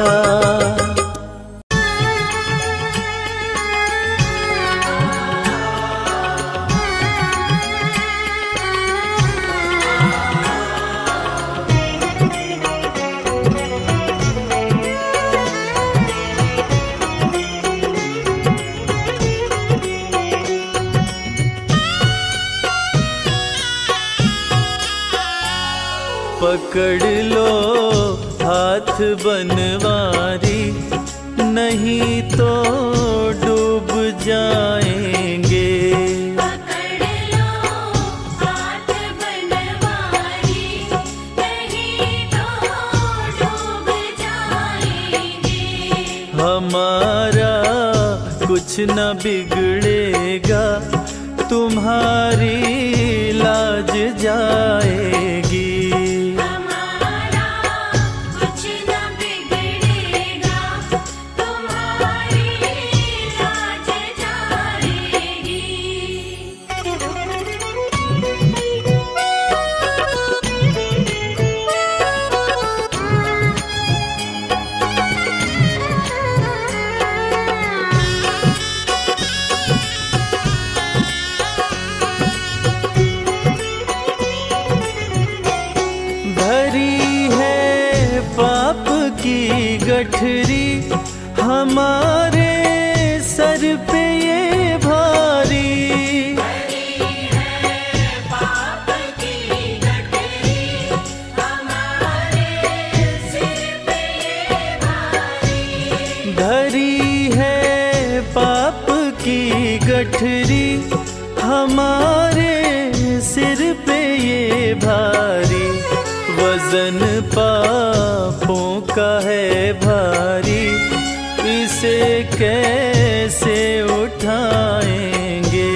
पकड़ लो हाथ बनवारी, नहीं तो डूब जाएंगे। पकड़ लो हाथ बनवारी, नहीं तो डूब जाएंगे। हमारा कुछ न बिगड़ेगा, तुम्हारी लाज जाएगी। हमारा कुछ न बिगड़ेगा, तुम्हारी लाज जाएगी। गठरी हमारे सर पे ये भारी। धरी है पाप की गठरी हमारे सिर पे ये भारी। वजन पापों का है भारी, इसे कैसे उठाएंगे।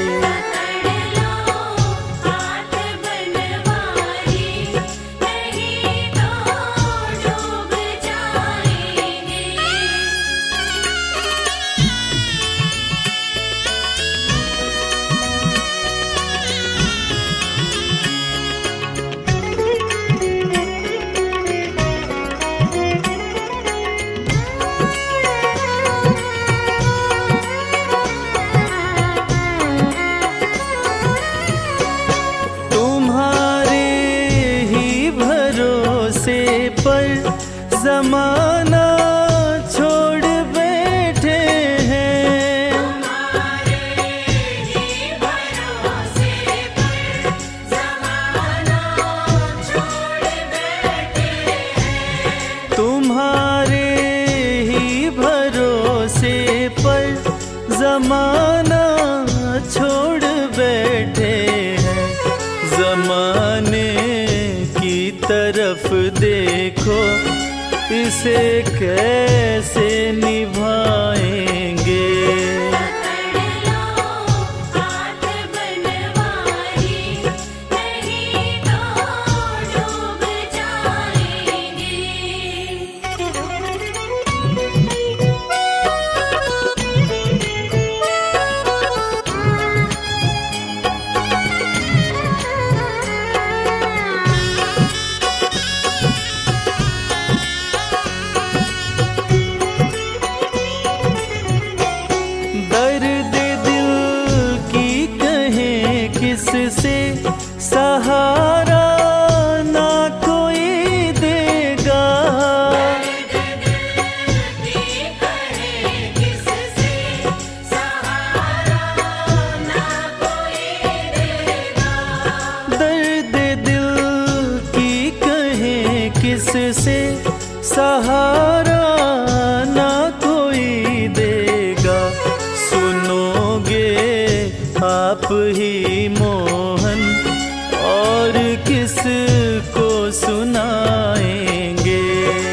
जमाना छोड़ बैठे हैं। तुम्हारे ही भरोसे पर जमाना छोड़ बैठे हैं। तुम्हारे ही भरोसे पर जमाना छोड़ बैठे हैं। जमाने की तरफ देखो, इसे कैसे निभाएंगे। से सहारा ना कोई देगा। दर्द दिल की कहे किससे सहारा ना कोई देगा। सुनोगे आप ही मोहन, और किस को सुनाएंगे।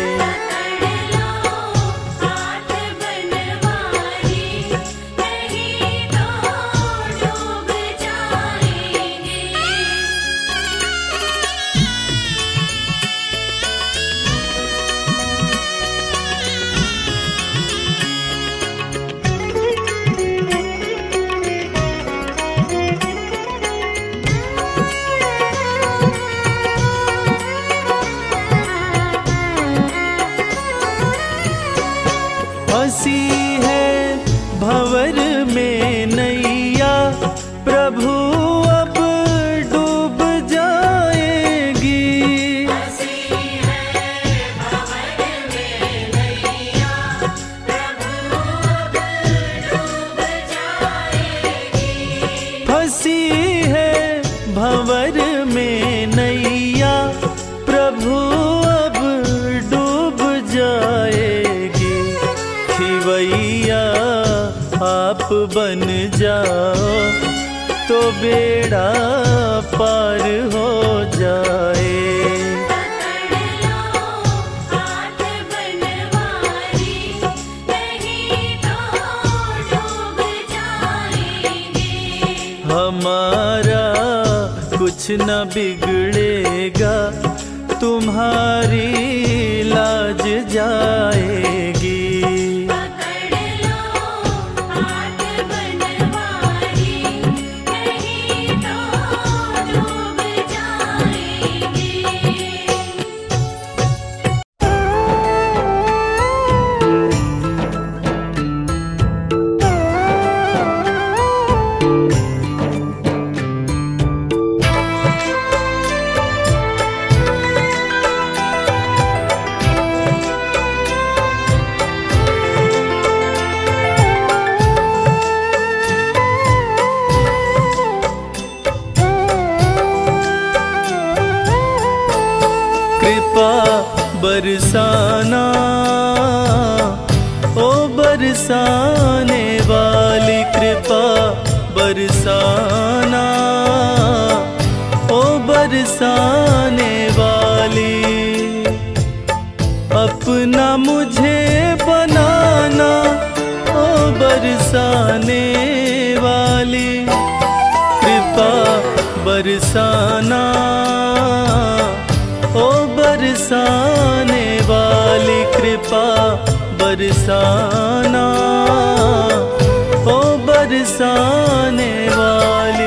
हंसी है भंवर में नैया, प्रभु अब डूब जाएगी। हंसी है भंवर में नैया, प्रभु अब डूब जाएगी। हंसी है भंवर में नैया, प्रभु अब डूब जाएगी। खिवैया आप बन जाओ तो बेड़ा पार हो जाए। हमारा कुछ न बिगड़ेगा, तुम्हारी लाज जाएगी। बरसाना, ओ बरसाने वाली कृपा बरसाना, ओ बरसाने वाली। अपना मुझे बनाना, ओ बरसाने वाली कृपा बरसाना, ओ बरसाने वाली कृपा बरसाना, ओ बरसाने वाली।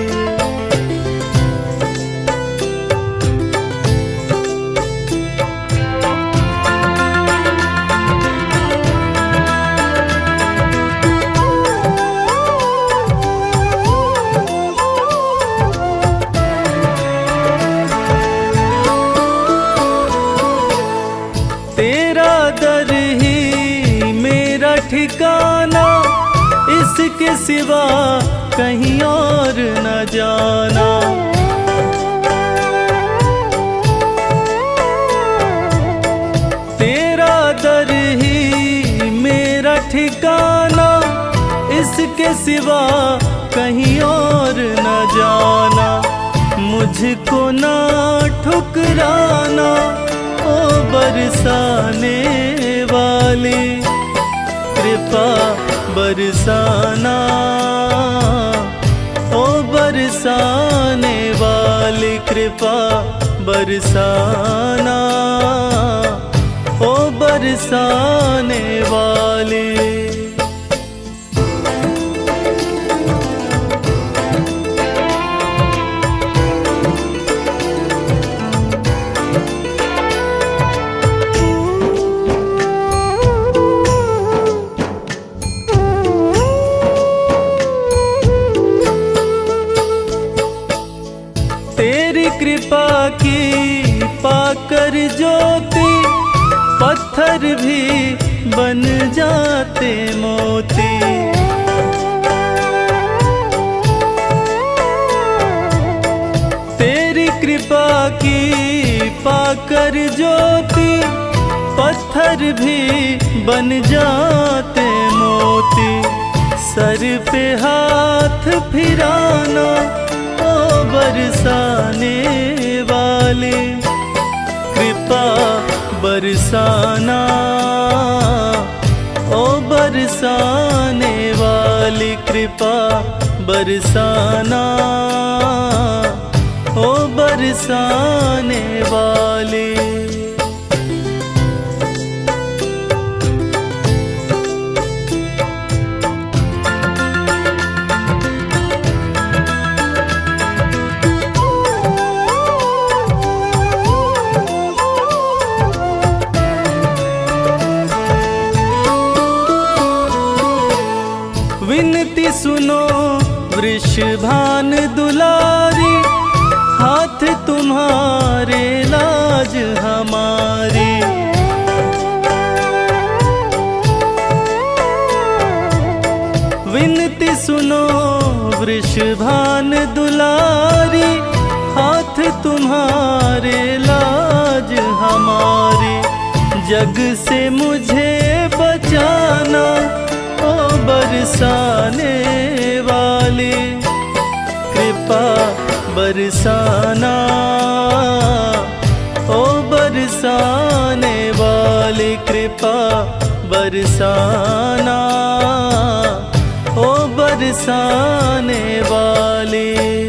ठिकाना, इसके सिवा कहीं और न जाना। तेरा दर ही मेरा ठिकाना, इसके सिवा कहीं और न जाना। मुझको ना ठुकराना, ओ बरसाने वाली कृपा बरसाना, ओ बरसाने वाली कृपा बरसाना, ओ बरसाने वाली। कृपा की पाकर ज्योति, पत्थर भी बन जाते मोती। तेरी कृपा की पाकर ज्योति, पत्थर भी बन जाते मोती। सर पे हाथ फिराना, ओ बरसाने वाली कृपा बरसाना, ओ बरसाने वाली कृपा बरसाना, ओ बरसाने वाली। विनती सुनो वृषभान दुलारी, हाथ तुम्हारे लाज हमारी। विनती सुनो वृषभान दुलारी, हाथ तुम्हारे लाज हमारी। जग से मुझे बचाना, ओ बरसाने वाली कृपा बरसाना, ओ बरसाने वाली कृपा बरसाना, ओ बरसाने वाली।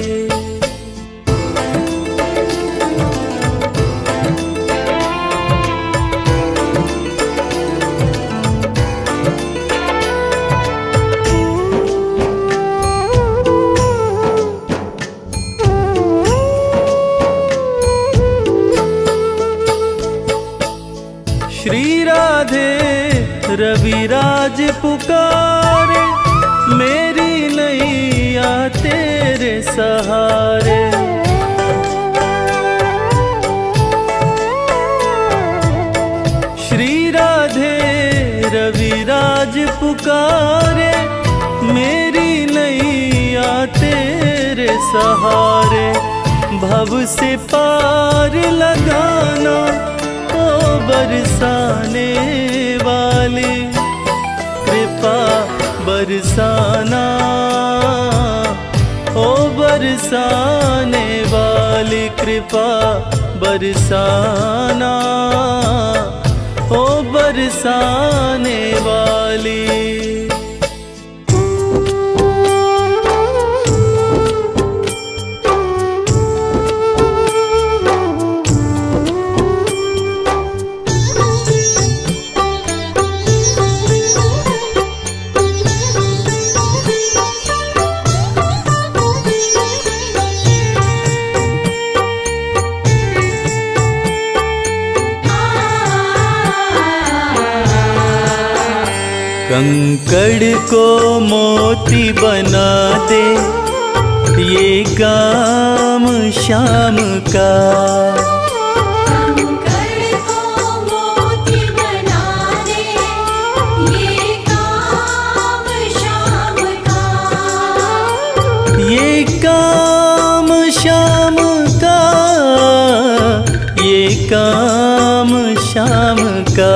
श्री राधे रविराज पुकारे, मेरी नैया तेरे सहारे। श्री राधे रविराज पुकारे, मेरी नैया तेरे सहारे। भव से पार लगाना, ओ बरसाने वाली कृपा बरसाना, ओ बरसाने वाली कृपा बरसाना, ओ बरसाने वाली। कंकड़ को मोती बना दे ये काम शाम का, कंकड़ को मोती बना दे ये काम शाम का, ये काम शाम का, ये काम शाम का,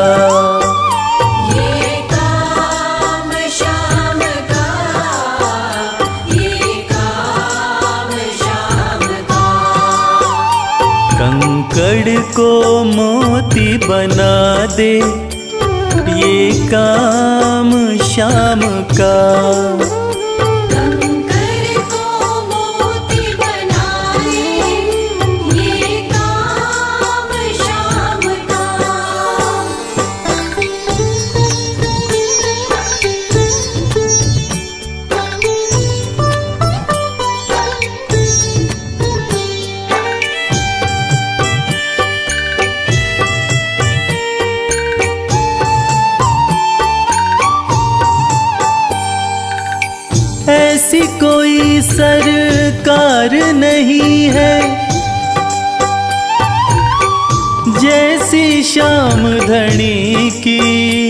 कंकड़ को मोती बना दे ये काम शाम का, कंकड़ को मोती बना दे ये काम शाम का। ऐसी कोई सरकार नहीं है जैसी श्याम धनी की,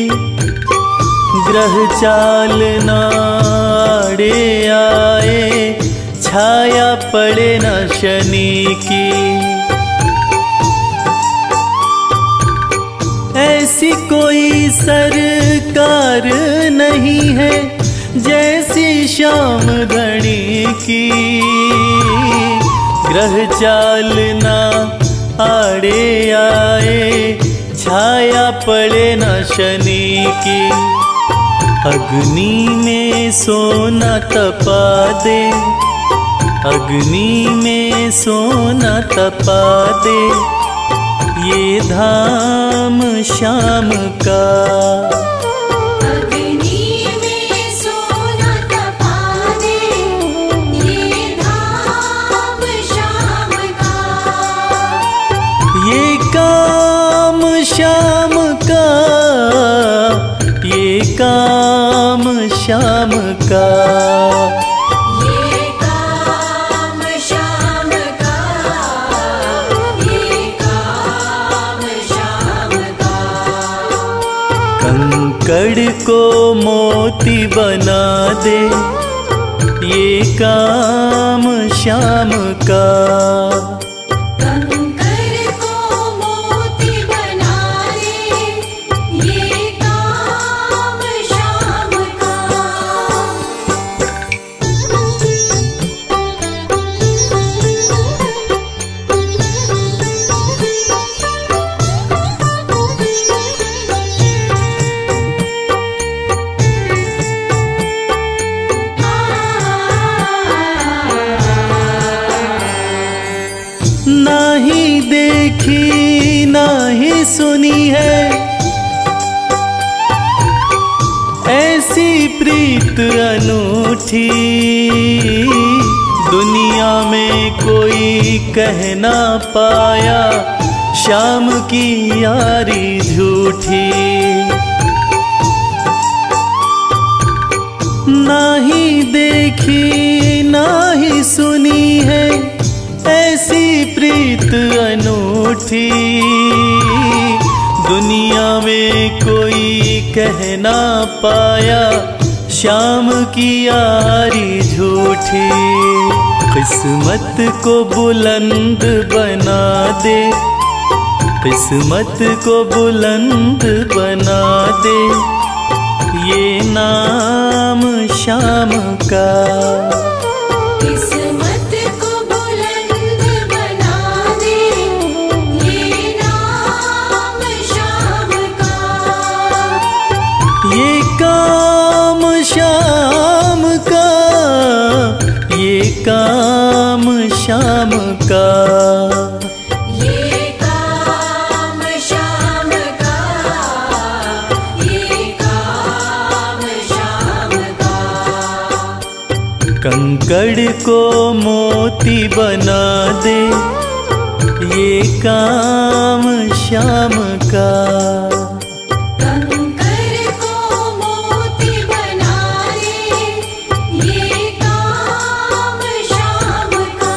ग्रह चाल नाड़े आए छाया पड़े न शनि की। ऐसी कोई सरकार नहीं है जैसी श्याम धनी की, ग्रह चाल ना आड़े आए छाया पड़े न शनि की। अग्नि में सोना तपा दे, अग्नि में सोना तपा दे ये धाम श्याम का, ये काम श्याम का, ये काम श्याम का, ये काम श्याम का, ये काम श्याम का। कंकड़ को मोती बना दे ये काम श्याम का, नहीं देखी नहीं सुनी है ऐसी प्रीत अनूठी, दुनिया में कोई कह ना पाया श्याम की यारी झूठी। नहीं देखी नहीं सुनी है ऐसी प्रीत अनूठी, दुनिया में कोई कह ना पाया श्याम की यारी झूठी। किस्मत को बुलंद बना दे किस्मत को बुलंद बना दे ये नाम शाम का। किस्मत को बुलंद बना दे ये नाम शाम का। ये काम शाम का, ये काम शाम का। ये काम शाम का, ये काम शाम का। कंकड़ को मोती बना दे ये काम शाम का। कंकर को मोती बना दे ये काम शाम का।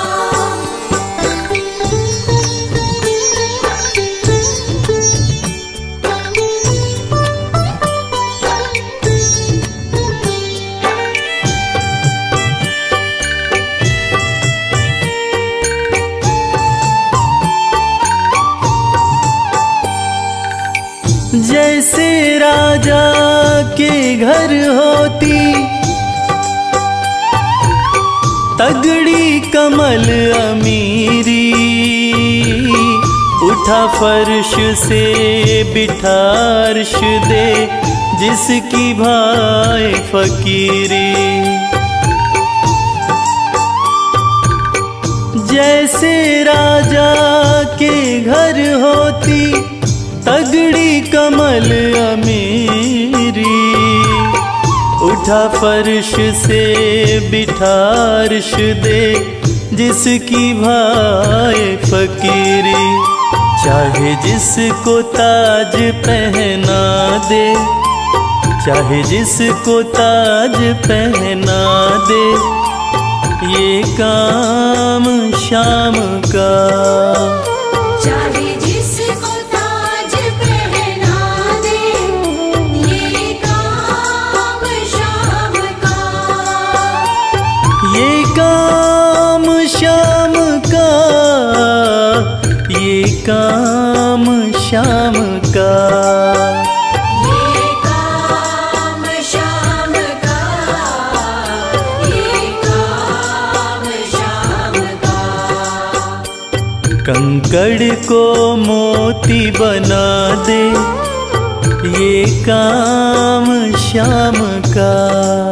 जैसे राजा के घर होती तगड़ी कमल अमीरी, उठा फर्श से बिठा अर्श दे जिसकी भाई फकीरी। जैसे राजा के घर होती तगड़ी कमल अमीरी, उठा फर्श से बिठा अर्श दे जिसकी भाई फकीरी। चाहे जिसको ताज पहना दे, चाहे जिसको ताज पहना दे ये काम शाम का। चाहे जिसको ताज पहना दे ये काम शाम का। ये काम शाम का, ये काम शाम का। ये काम शाम का, ये काम शाम का। कंकड़ को मोती बना दे ये काम शाम का।